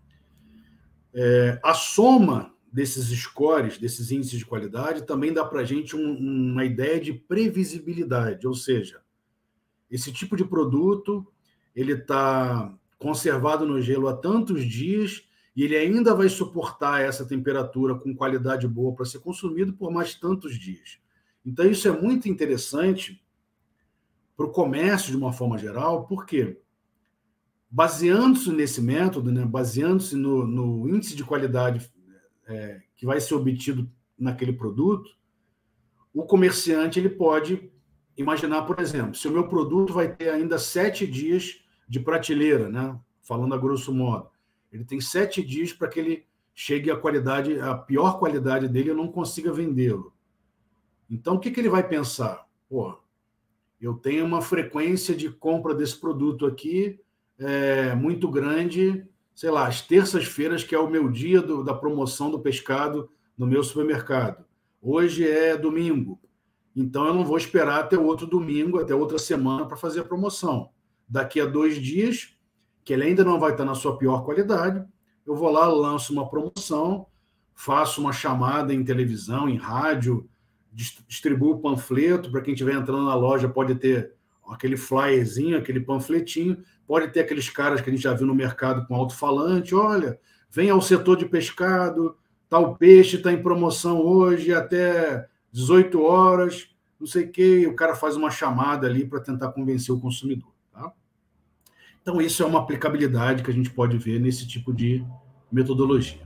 A soma desses scores, desses índices de qualidade, também dá para a gente uma ideia de previsibilidade, ou seja, esse tipo de produto ele está conservado no gelo há tantos dias e ele ainda vai suportar essa temperatura com qualidade boa para ser consumido por mais tantos dias. Então, isso é muito interessante para o comércio de uma forma geral, porque baseando-se nesse método, né, baseando-se no índice de qualidade que vai ser obtido naquele produto, o comerciante ele pode imaginar, por exemplo, se o meu produto vai ter ainda 7 dias de prateleira, né, falando a grosso modo, ele tem 7 dias para que ele chegue à qualidade, a pior qualidade dele, eu não consiga vendê-lo. Então, o que ele vai pensar? Pô, eu tenho uma frequência de compra desse produto aqui muito grande, sei lá, às terças-feiras, que é o meu dia da promoção do pescado no meu supermercado. Hoje é domingo, então eu não vou esperar até outro domingo, até outra semana para fazer a promoção. Daqui a 2 dias, que ele ainda não vai estar na sua pior qualidade, eu vou lá, lanço uma promoção, faço uma chamada em televisão, em rádio, distribuo o panfleto, para quem estiver entrando na loja pode ter aquele flyerzinho, aquele panfletinho, pode ter aqueles caras que a gente já viu no mercado com alto-falante, olha, vem ao setor de pescado, tal peixe está em promoção hoje até 18 horas, não sei o quê, e o cara faz uma chamada ali para tentar convencer o consumidor. Tá? Então, isso é uma aplicabilidade que a gente pode ver nesse tipo de metodologia.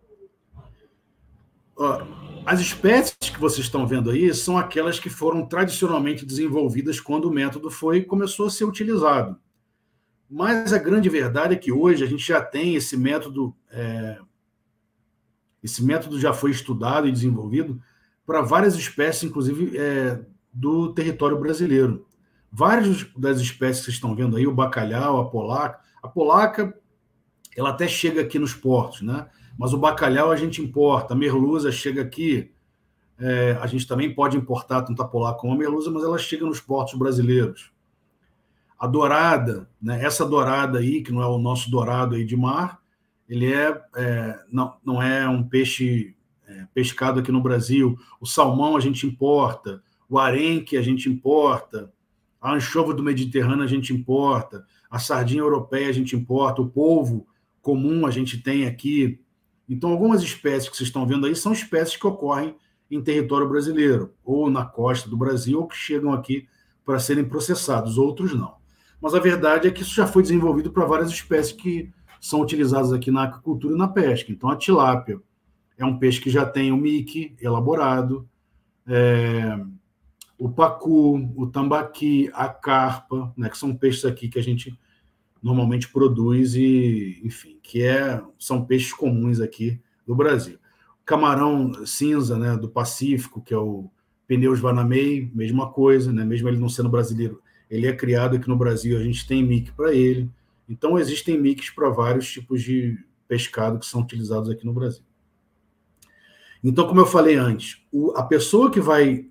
As espécies que vocês estão vendo aí são aquelas que foram tradicionalmente desenvolvidas quando o método começou a ser utilizado. Mas a grande verdade é que hoje a gente já tem esse método já foi estudado e desenvolvido para várias espécies, inclusive do território brasileiro. Várias das espécies que vocês estão vendo aí, o bacalhau, a polaca, ela até chega aqui nos portos, né? Mas o bacalhau a gente importa, a merluza chega aqui, a gente também pode importar tanto a polaca como a merluza, mas ela chega nos portos brasileiros. A dourada, né? Essa dourada aí, que não é o nosso dourado aí de mar, ele não é um peixe pescado aqui no Brasil. O salmão a gente importa, o arenque a gente importa, a anchova do Mediterrâneo a gente importa, a sardinha europeia a gente importa, o polvo comum a gente tem aqui. Então, algumas espécies que vocês estão vendo aí são espécies que ocorrem em território brasileiro, ou na costa do Brasil, ou que chegam aqui para serem processados, outros não. Mas a verdade é que isso já foi desenvolvido para várias espécies que são utilizadas aqui na aquicultura e na pesca. Então, a tilápia é um peixe que já tem o mique elaborado, o pacu, o tambaqui, a carpa, né, que são peixes aqui que a gente normalmente produz e, enfim, são peixes comuns aqui do Brasil. Camarão cinza, né, do Pacífico, que é o Peneus vanamei, mesma coisa, né, mesmo ele não sendo brasileiro, ele é criado aqui no Brasil, a gente tem mique para ele. Então, existem miques para vários tipos de pescado que são utilizados aqui no Brasil. Então, como eu falei antes, a pessoa que vai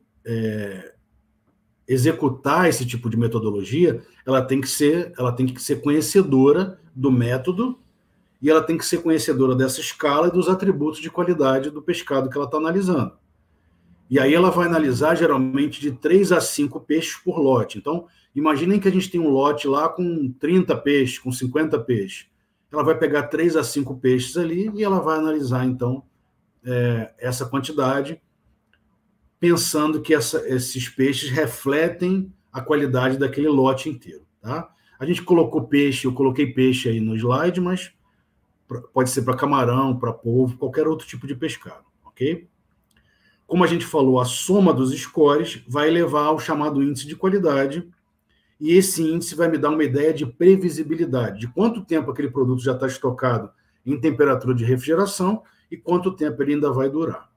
executar esse tipo de metodologia, ela tem que ser conhecedora do método e ela tem que ser conhecedora dessa escala e dos atributos de qualidade do pescado que ela está analisando. E aí ela vai analisar, geralmente, de 3 a 5 peixes por lote. Então, imaginem que a gente tem um lote lá com 30 peixes, com 50 peixes. Ela vai pegar 3 a 5 peixes ali e ela vai analisar, então, essa quantidade, pensando que esses peixes refletem a qualidade daquele lote inteiro. Tá? A gente colocou peixe, eu coloquei peixe aí no slide, mas pode ser para camarão, para polvo, qualquer outro tipo de pescado, ok? Como a gente falou, a soma dos scores vai levar ao chamado índice de qualidade, e esse índice vai me dar uma ideia de previsibilidade, de quanto tempo aquele produto já está estocado em temperatura de refrigeração e quanto tempo ele ainda vai durar.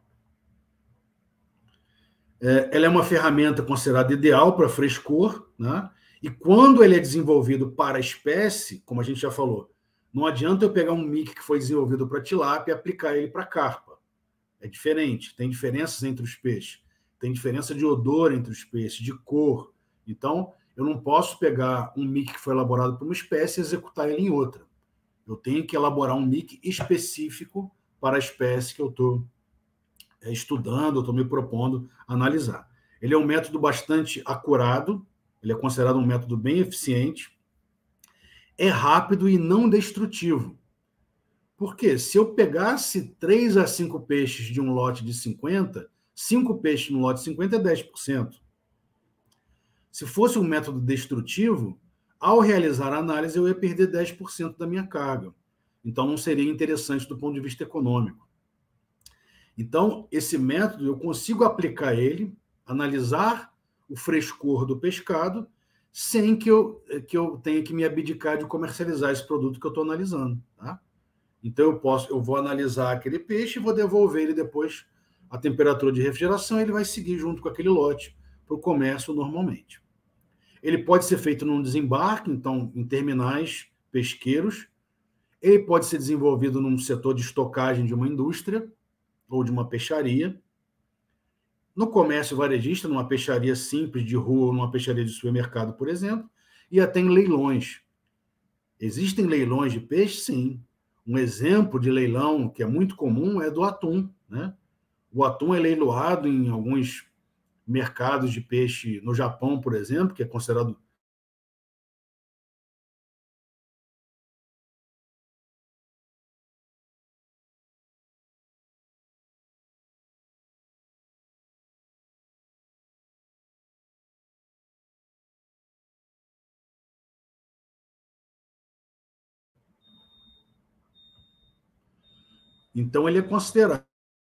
Ela é uma ferramenta considerada ideal para frescor, né? E quando ele é desenvolvido para a espécie, como a gente já falou, não adianta eu pegar um mique que foi desenvolvido para tilápia e aplicar ele para carpa. É diferente, tem diferenças entre os peixes. tem diferença de odor entre os peixes, de cor. Então, eu não posso pegar um mic que foi elaborado por uma espécie e executar ele em outra. Eu tenho que elaborar um mic específico para a espécie que eu estou estudando, eu estou me propondo analisar. Ele é um método bastante acurado, ele é considerado um método bem eficiente, é rápido e não destrutivo. Porque se eu pegasse 3 a 5 peixes de um lote de 50, 5 peixes no lote de 50 é 10%. Se fosse um método destrutivo, ao realizar a análise, eu ia perder 10% da minha carga. Então, não seria interessante do ponto de vista econômico. Então, esse método, eu consigo aplicar ele, analisar o frescor do pescado, sem que eu tenha que me abdicar de comercializar esse produto que eu estou analisando. Tá? Então, eu vou analisar aquele peixe e vou devolver ele depois à temperatura de refrigeração, e ele vai seguir junto com aquele lote para o comércio normalmente. Ele pode ser feito num desembarque, então, em terminais pesqueiros. Ele pode ser desenvolvido num setor de estocagem de uma indústria ou de uma peixaria. No comércio varejista, numa peixaria simples de rua ou numa peixaria de supermercado, por exemplo, e até em leilões. Existem leilões de peixe? Sim. Um exemplo de leilão que é muito comum é do atum, né? O atum é leiloado em alguns mercados de peixe no Japão, por exemplo, que é considerado... Então, ele é considerado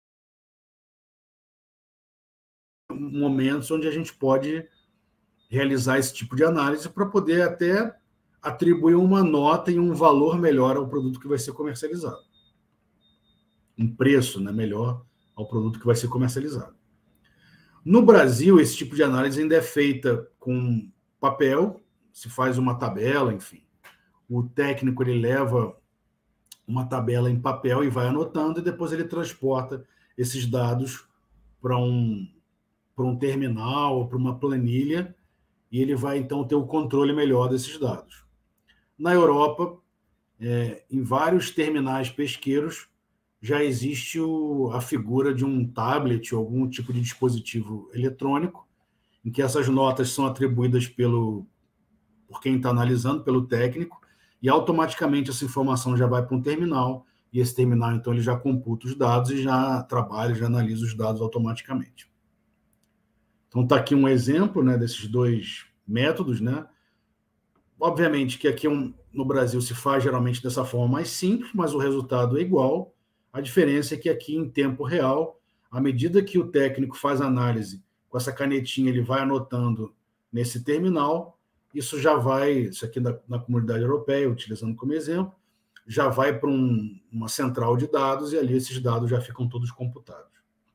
momentos onde a gente pode realizar esse tipo de análise para poder até atribuir uma nota e um valor melhor ao produto que vai ser comercializado. Um preço, né, melhor ao produto que vai ser comercializado. No Brasil, esse tipo de análise ainda é feita com papel, se faz uma tabela, enfim. O técnico ele leva uma tabela em papel e vai anotando, e depois ele transporta esses dados para um terminal, para uma planilha, e ele vai, então, ter o controle melhor desses dados. Na Europa, em vários terminais pesqueiros, já existe a figura de um tablet ou algum tipo de dispositivo eletrônico, em que essas notas são atribuídas por quem está analisando, pelo técnico, e automaticamente essa informação já vai para um terminal, e esse terminal, então, ele já computa os dados e já trabalha, já analisa os dados automaticamente. Então, está aqui um exemplo, né, desses dois métodos, né? Obviamente que aqui no Brasil se faz geralmente dessa forma mais simples, mas o resultado é igual. A diferença é que aqui, em tempo real, à medida que o técnico faz a análise, com essa canetinha ele vai anotando nesse terminal, isso aqui na comunidade europeia, utilizando como exemplo, já vai para uma central de dados, e ali esses dados já ficam todos computados.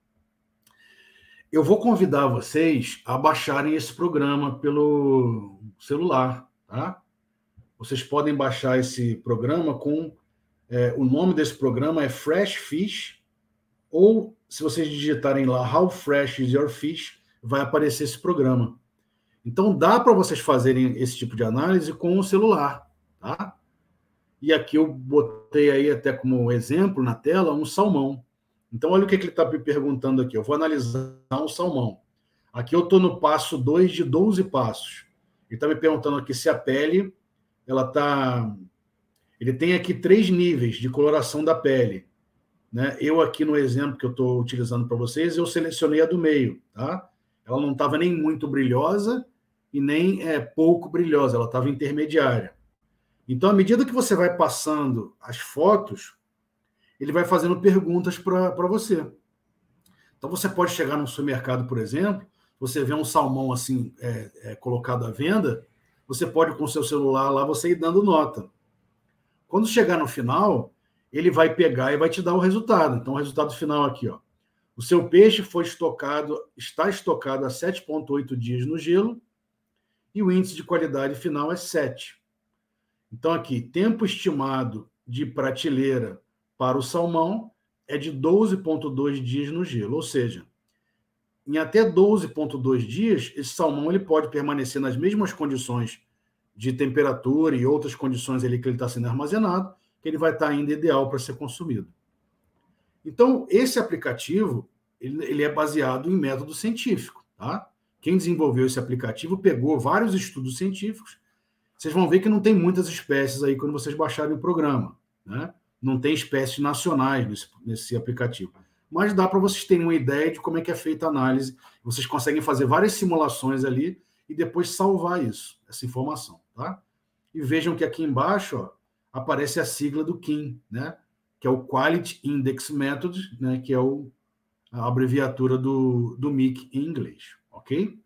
Eu vou convidar vocês a baixarem esse programa pelo celular, tá? Vocês podem baixar esse programa o nome desse programa é Fresh Fish, ou se vocês digitarem lá How Fresh is Your Fish, vai aparecer esse programa. Então, dá para vocês fazerem esse tipo de análise com o celular, tá? E aqui eu botei aí até como exemplo na tela um salmão. Então, olha o que ele está me perguntando aqui. Eu vou analisar um salmão. Aqui eu estou no passo 2 de 12 passos. Ele está me perguntando aqui se a pele, ele tem aqui 3 níveis de coloração da pele. Né? Eu aqui no exemplo que eu estou utilizando para vocês, eu selecionei a do meio. Tá? Ela não estava nem muito brilhosa e nem pouco brilhosa, ela estava intermediária. Então, à medida que você vai passando as fotos, ele vai fazendo perguntas para você. Então, você pode chegar no supermercado, por exemplo, você vê um salmão assim colocado à venda, você pode, com o seu celular lá, você ir dando nota. Quando chegar no final, ele vai pegar e vai te dar o resultado. Então, o resultado final aqui, ó. O seu peixe está estocado há 7,8 dias no gelo, e o índice de qualidade final é 7. Então, aqui, tempo estimado de prateleira para o salmão é de 12,2 dias no gelo, ou seja, em até 12,2 dias, esse salmão ele pode permanecer nas mesmas condições de temperatura e outras condições ali que ele está sendo armazenado, que ele vai estar ainda ideal para ser consumido. Então, esse aplicativo, ele é baseado em método científico, tá? Quem desenvolveu esse aplicativo pegou vários estudos científicos. Vocês vão ver que não tem muitas espécies aí quando vocês baixarem o programa, né? Não tem espécies nacionais nesse aplicativo. Mas dá para vocês terem uma ideia de como é que é feita a análise. Vocês conseguem fazer várias simulações ali e depois salvar isso, essa informação, tá? E vejam que aqui embaixo, ó, aparece a sigla do QIM, né? Que é o Quality Index Method, né? Que é a abreviatura do MIC em inglês, ok?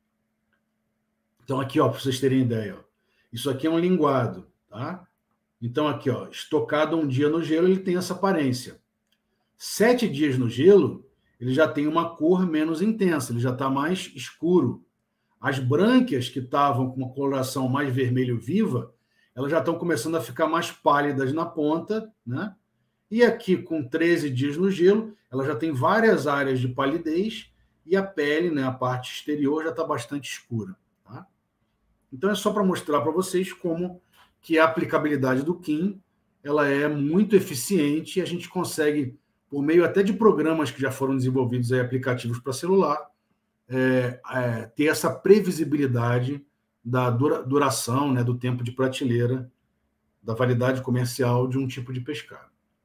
Então aqui, ó, para vocês terem ideia, ó, isso aqui é um linguado, tá? Então aqui, ó, estocado um dia no gelo, ele tem essa aparência. 7 dias no gelo, ele já tem uma cor menos intensa, ele já está mais escuro. As brânquias que estavam com uma coloração mais vermelho viva, elas já estão começando a ficar mais pálidas na ponta, né? E aqui, com 13 dias no gelo, ela já tem várias áreas de palidez e a pele, né, a parte exterior, já está bastante escura, tá? Então, é só para mostrar para vocês como que a aplicabilidade do QIM ela é muito eficiente e a gente consegue, por meio até de programas que já foram desenvolvidos, aí, aplicativos para celular, ter essa previsibilidade da duração, né, do tempo de prateleira, da validade comercial de um tipo de pescado.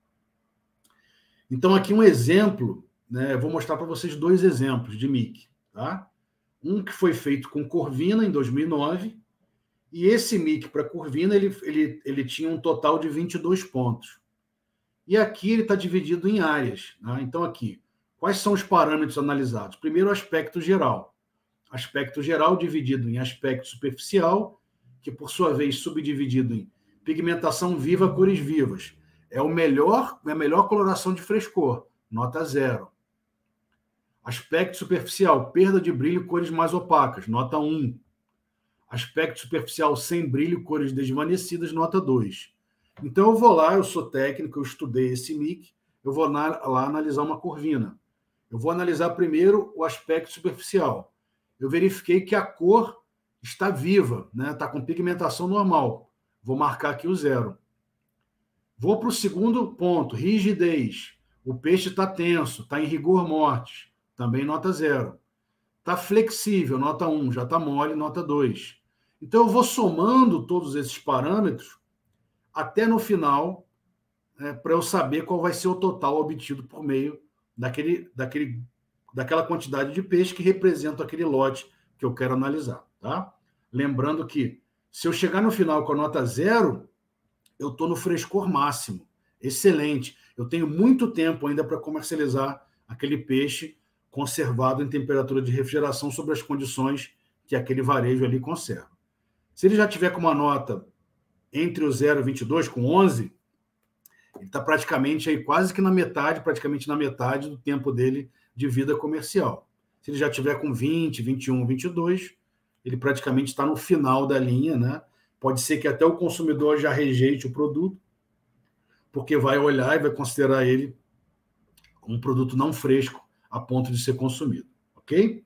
Então, aqui um exemplo, né, eu vou mostrar para vocês 2 exemplos de MIC. Tá? Um que foi feito com corvina em 2009, e esse MIC para corvina ele tinha um total de 22 pontos. E aqui ele está dividido em áreas. Né? Então, aqui, quais são os parâmetros analisados? Primeiro, o aspecto geral. Aspecto geral dividido em aspecto superficial, que por sua vez subdividido em pigmentação viva, cores vivas. É a melhor coloração de frescor, nota 0. Aspecto superficial, perda de brilho, cores mais opacas, nota 1. Aspecto superficial sem brilho, cores desvanecidas, nota 2. Então eu vou lá, eu sou técnico, eu estudei esse MIC, eu vou lá analisar uma corvina. Eu vou analisar primeiro o aspecto superficial. Eu verifiquei que a cor está viva, né? Está com pigmentação normal. Vou marcar aqui o 0. Vou para o segundo ponto, rigidez. O peixe está tenso, está em rigor mortis, também nota 0. Está flexível, nota 1, já está mole, nota 2. Então, eu vou somando todos esses parâmetros até no final, para eu saber qual vai ser o total obtido por meio daquela quantidade de peixe que representa aquele lote que eu quero analisar. Tá? Lembrando que, se eu chegar no final com a nota 0, eu estou no frescor máximo. Excelente. Eu tenho muito tempo ainda para comercializar aquele peixe conservado em temperatura de refrigeração sob as condições que aquele varejo ali conserva. Se ele já tiver com uma nota entre o 0 e 22, com 11, ele está praticamente aí quase que praticamente na metade do tempo dele de vida comercial. Se ele já tiver com 20, 21, 22, ele praticamente está no final da linha, né? Pode ser que até o consumidor já rejeite o produto, porque vai olhar e vai considerar ele um produto não fresco a ponto de ser consumido, ok?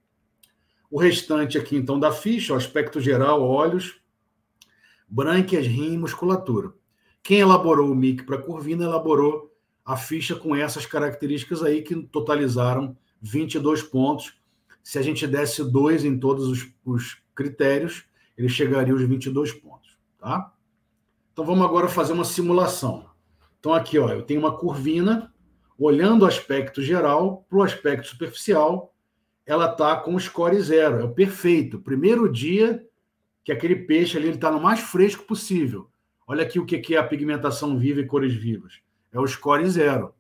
O restante aqui, então, da ficha, o aspecto geral, olhos, brânquias, rim e musculatura. Quem elaborou o MIC para corvina elaborou a ficha com essas características aí, que totalizaram 22 pontos. Se a gente desse 2 em todos os critérios, ele chegaria aos 22 pontos. Tá? Então, vamos agora fazer uma simulação. Então, aqui, ó, eu tenho uma corvina, olhando o aspecto geral para o aspecto superficial, ela está com o score 0, é o perfeito. Primeiro dia que aquele peixe ali está no mais fresco possível. Olha aqui o que é a pigmentação viva e cores vivas. É o score 0.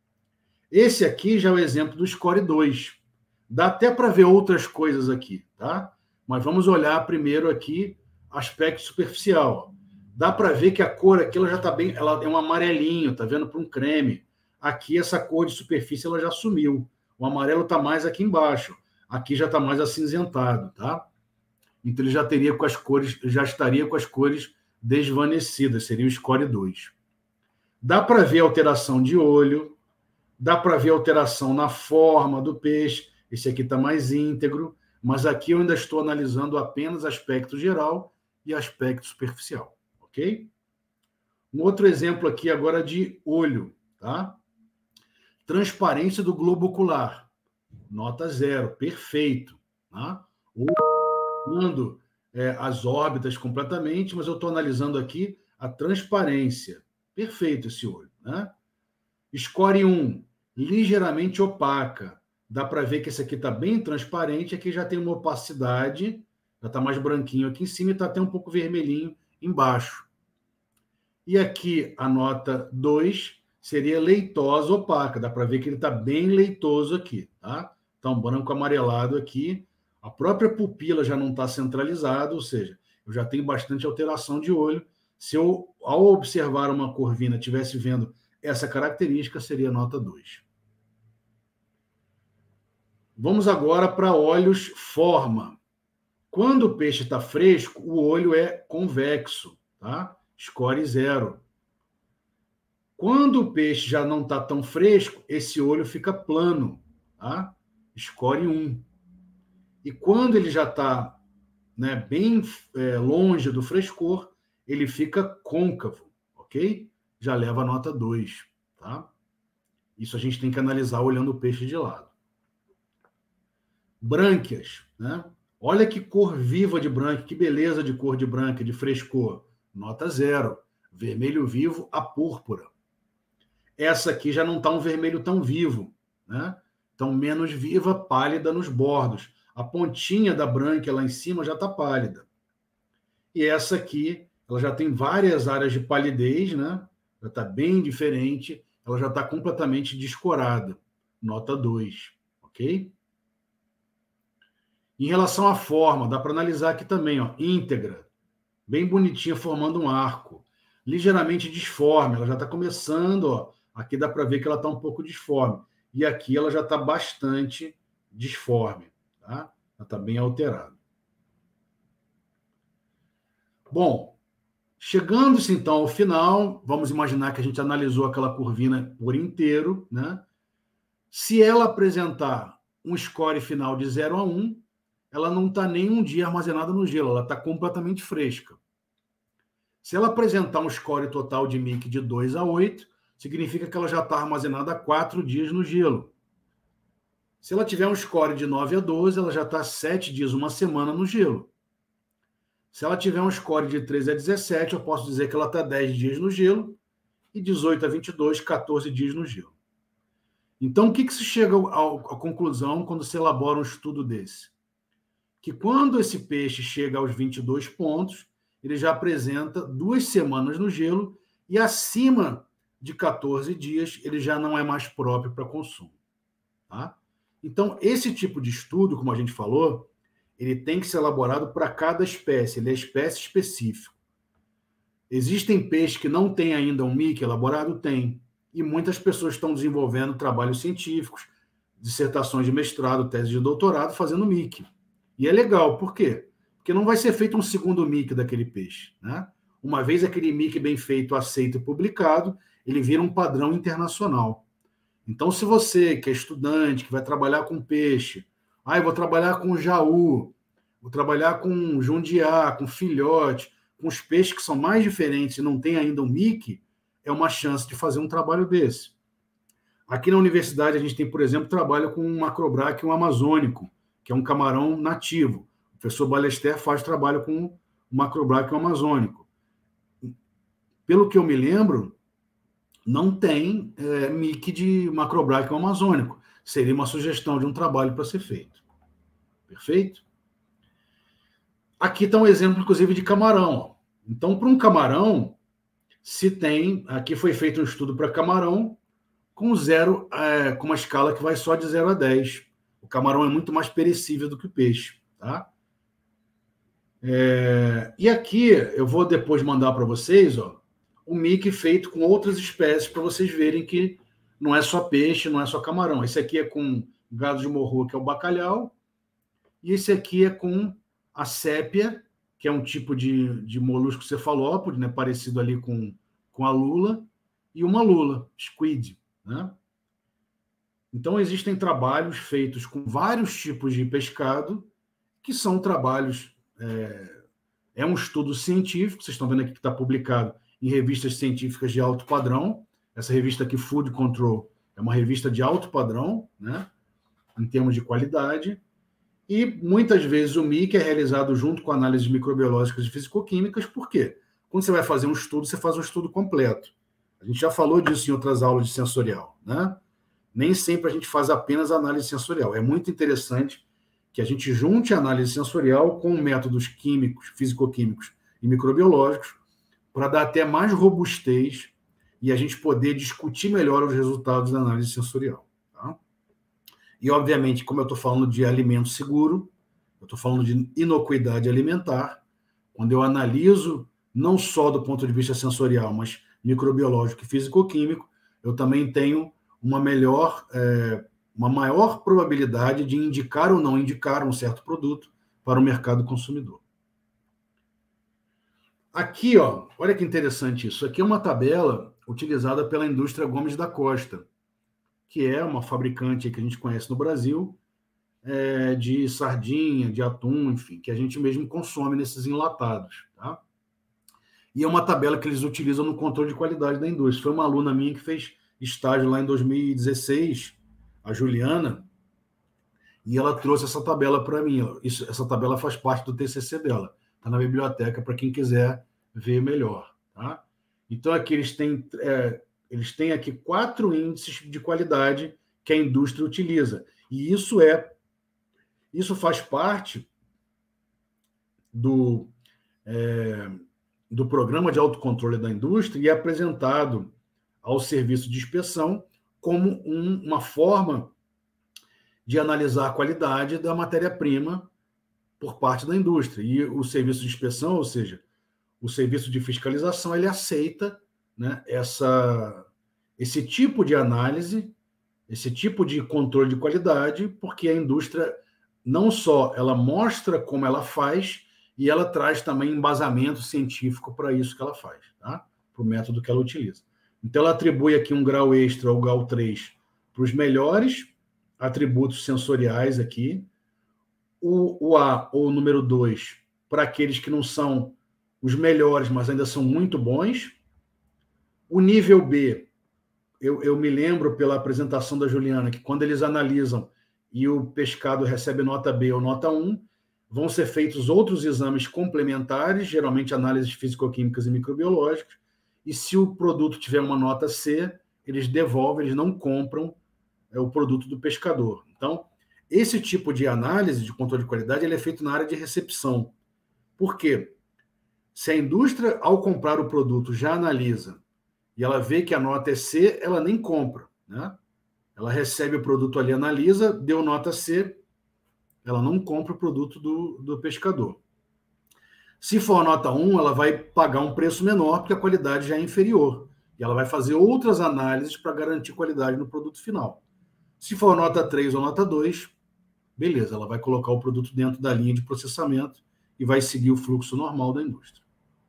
Esse aqui já é o exemplo do score 2. Dá até para ver outras coisas aqui, tá? Mas vamos olhar primeiro aqui aspecto superficial. Dá para ver que a cor aqui ela já está bem, ela é um amarelinho, tá vendo, para um creme. Aqui essa cor de superfície ela já sumiu. O amarelo está mais aqui embaixo. Aqui já está mais acinzentado, tá? Então ele já estaria com as cores desvanecidas, seria o score 2. Dá para ver alteração de olho, dá para ver alteração na forma do peixe. esse aqui está mais íntegro, mas aqui eu ainda estou analisando apenas aspecto geral e aspecto superficial, ok? Um outro exemplo aqui agora de olho, tá? Transparência do globo ocular, nota 0, perfeito, tá? Olhando as órbitas completamente, mas eu estou analisando aqui a transparência, perfeito esse olho, né? Score 1, ligeiramente opaca, dá para ver que esse aqui está bem transparente, aqui já tem uma opacidade, já está mais branquinho aqui em cima e está até um pouco vermelhinho embaixo. E aqui a nota 2 seria leitosa opaca, dá para ver que ele está bem leitoso aqui, tá? Então, branco amarelado aqui, a própria pupila já não está centralizada, ou seja, eu já tenho bastante alteração de olho. Se eu, ao observar uma corvina, estivesse vendo essa característica, seria nota 2. Vamos agora para olhos forma. Quando o peixe está fresco, o olho é convexo, tá? Score 0. Quando o peixe já não está tão fresco, esse olho fica plano, tá? Score 1. E quando ele já está, né, bem longe do frescor, ele fica côncavo, ok? Já leva a nota 2, tá? Isso a gente tem que analisar olhando o peixe de lado. Brânquias, né? Olha que cor viva de brânquia, que beleza de cor de brânquia, de frescor. Nota 0. Vermelho vivo a púrpura. Essa aqui já não está um vermelho tão vivo, né? Então, menos viva, pálida nos bordos. A pontinha da brânquia lá em cima já está pálida. E essa aqui, ela já tem várias áreas de palidez, né? Já está bem diferente, ela já está completamente descorada. Nota 2, ok? Em relação à forma, dá para analisar aqui também, ó, íntegra, bem bonitinha, formando um arco. Ligeiramente disforme, ela já está começando, ó, aqui dá para ver que ela está um pouco disforme. E aqui ela já está bastante disforme, tá? Ela está bem alterada. Bom, chegando-se então ao final, vamos imaginar que a gente analisou aquela curvina por inteiro, né? Se ela apresentar um score final de 0 a 1, ela não está nem um dia armazenada no gelo, ela está completamente fresca. Se ela apresentar um score total de MIC de 2 a 8, significa que ela já está armazenada há 4 dias no gelo. Se ela tiver um score de 9 a 12, ela já está 7 dias, uma semana no gelo. Se ela tiver um score de 13 a 17, eu posso dizer que ela está 10 dias no gelo, e 18 a 22, 14 dias no gelo. Então, o que se chega à conclusão quando se elabora um estudo desse? Que quando esse peixe chega aos 22 pontos, ele já apresenta 2 semanas no gelo e acima de 14 dias ele já não é mais próprio para consumo. Tá? Então, esse tipo de estudo, como a gente falou, ele tem que ser elaborado para cada espécie, ele é espécie específico. Existem peixes que não têm ainda um MIC elaborado? Tem. E muitas pessoas estão desenvolvendo trabalhos científicos, dissertações de mestrado, tese de doutorado, fazendo MIC. E é legal, por quê? Porque não vai ser feito um segundo MIC daquele peixe, né? Uma vez aquele MIC bem feito, aceito e publicado, ele vira um padrão internacional. Então, se você, que é estudante, que vai trabalhar com peixe, eu vou trabalhar com jaú, vou trabalhar com jundiá, com filhote, com os peixes que são mais diferentes e não tem ainda um MIC, é uma chance de fazer um trabalho desse. Aqui na universidade, a gente tem, por exemplo, trabalho com um macrobráquio amazônico, que é um camarão nativo. O professor Ballester faz trabalho com o macrobráquio amazônico. Pelo que eu me lembro, não tem MIC de macrobráquio amazônico. Seria uma sugestão de um trabalho para ser feito. Perfeito? Aqui está um exemplo, inclusive, de camarão. Então, para um camarão, se tem... Aqui foi feito um estudo para camarão com com uma escala que vai só de 0 a 10. O camarão é muito mais perecível do que o peixe. Tá? E aqui eu vou depois mandar para vocês, ó, um MIC feito com outras espécies para vocês verem que não é só peixe, não é só camarão. Esse aqui é com gado de morro, que é o bacalhau, e esse aqui é com a sépia, que é um tipo de molusco cefalópode, né, parecido ali com a lula, e uma lula, squid. Né? Então, existem trabalhos feitos com vários tipos de pescado, que são trabalhos... É um estudo científico, vocês estão vendo aqui que está publicado em revistas científicas de alto padrão. Essa revista aqui, Food Control, é uma revista de alto padrão, né, em termos de qualidade. E, muitas vezes, o MIC é realizado junto com análises microbiológicas e fisicoquímicas. Por quê? Quando você vai fazer um estudo, você faz um estudo completo. A gente já falou disso em outras aulas de sensorial, né? Nem sempre a gente faz apenas análise sensorial. É muito interessante que a gente junte a análise sensorial com métodos químicos, fisicoquímicos e microbiológicos para dar até mais robustez e a gente poder discutir melhor os resultados da análise sensorial. Tá? E, obviamente, como eu estou falando de alimento seguro, eu estou falando de inocuidade alimentar, quando eu analiso não só do ponto de vista sensorial, mas microbiológico e fisicoquímico, eu também tenho uma maior probabilidade de indicar ou não indicar um certo produto para o mercado consumidor. Aqui, ó, olha que interessante isso. Aqui é uma tabela utilizada pela indústria Gomes da Costa, que é uma fabricante que a gente conhece no Brasil, de sardinha, de atum, enfim, que a gente mesmo consome nesses enlatados. Tá? E é uma tabela que eles utilizam no controle de qualidade da indústria. Foi uma aluna minha que fez estágio lá em 2016, a Juliana, e ela trouxe essa tabela para mim. Essa tabela faz parte do TCC dela. Está na biblioteca para quem quiser ver melhor. Tá? Então, aqui eles têm aqui 4 índices de qualidade que a indústria utiliza. E isso faz parte do programa de autocontrole da indústria e é apresentado ao serviço de inspeção como uma forma de analisar a qualidade da matéria-prima por parte da indústria. E o serviço de inspeção, ou seja, o serviço de fiscalização, ele aceita, né, esse tipo de análise, esse tipo de controle de qualidade, porque a indústria não só ela mostra como ela faz, e ela traz também embasamento científico para isso que ela faz, tá? Para o método que ela utiliza. Então, ela atribui aqui um grau extra, ou grau 3, para os melhores atributos sensoriais aqui, o A, ou o número 2, para aqueles que não são os melhores, mas ainda são muito bons. O nível B, eu me lembro pela apresentação da Juliana, que quando eles analisam e o pescado recebe nota B ou nota 1, vão ser feitos outros exames complementares, geralmente análises físico-químicas e microbiológicas, e se o produto tiver uma nota C, eles devolvem, eles não compram o produto do pescador. Então, esse tipo de análise de controle de qualidade ele é feito na área de recepção. Por quê? Se a indústria, ao comprar o produto, já analisa e ela vê que a nota é C, ela nem compra. Né? Ela recebe o produto ali, analisa, deu nota C, ela não compra o produto do pescador. Se for a nota 1, ela vai pagar um preço menor, porque a qualidade já é inferior. E ela vai fazer outras análises para garantir qualidade no produto final. Se for a nota 3 ou nota 2, beleza, ela vai colocar o produto dentro da linha de processamento e vai seguir o fluxo normal da indústria.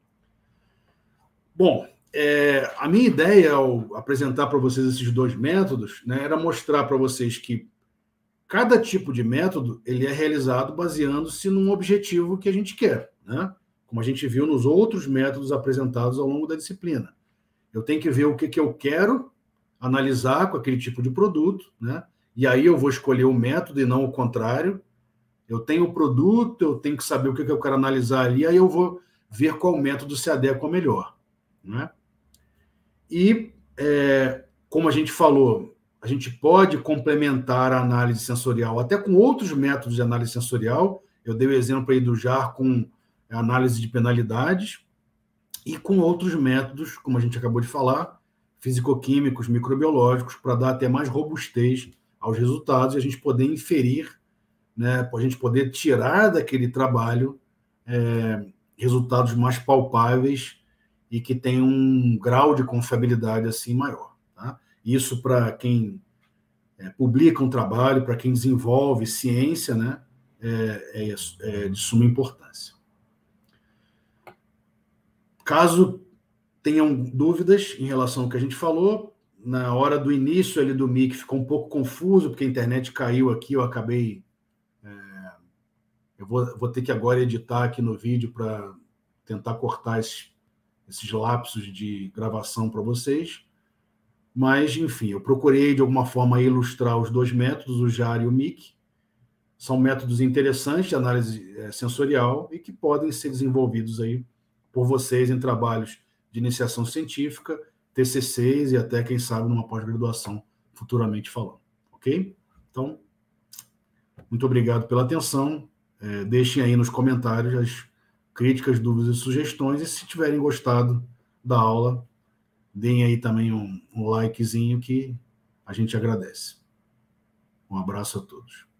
Bom, a minha ideia ao apresentar para vocês esses 2 métodos, né, era mostrar para vocês que cada tipo de método ele é realizado baseando-se num objetivo que a gente quer, né? Como a gente viu nos outros métodos apresentados ao longo da disciplina. Eu tenho que ver o que eu quero analisar com aquele tipo de produto, né? E aí eu vou escolher o método e não o contrário. Eu tenho o produto, eu tenho que saber o que eu quero analisar ali, aí eu vou ver qual método se adequa melhor, né? E, como a gente falou, a gente pode complementar a análise sensorial até com outros métodos de análise sensorial. Eu dei o exemplo aí do JAR com análise de penalidades e com outros métodos, como a gente acabou de falar, fisicoquímicos, microbiológicos, para dar até mais robustez aos resultados e a gente poder inferir, né, a gente poder tirar daquele trabalho resultados mais palpáveis e que tenham um grau de confiabilidade assim maior. Tá? Isso para quem publica um trabalho, para quem desenvolve ciência, né, é de suma importância. Caso tenham dúvidas em relação ao que a gente falou, na hora do início ali do mic ficou um pouco confuso, porque a internet caiu aqui, eu acabei... eu vou ter que agora editar aqui no vídeo para tentar cortar esses lapsos de gravação para vocês. Mas, enfim, eu procurei de alguma forma ilustrar os dois métodos, o JAR e o MIC. São métodos interessantes de análise sensorial e que podem ser desenvolvidos aí por vocês em trabalhos de iniciação científica, TCCs e até, quem sabe, numa pós-graduação, futuramente falando. Ok? Então, muito obrigado pela atenção. Deixem aí nos comentários as críticas, dúvidas e sugestões. E se tiverem gostado da aula, deem aí também um likezinho que a gente agradece. Um abraço a todos.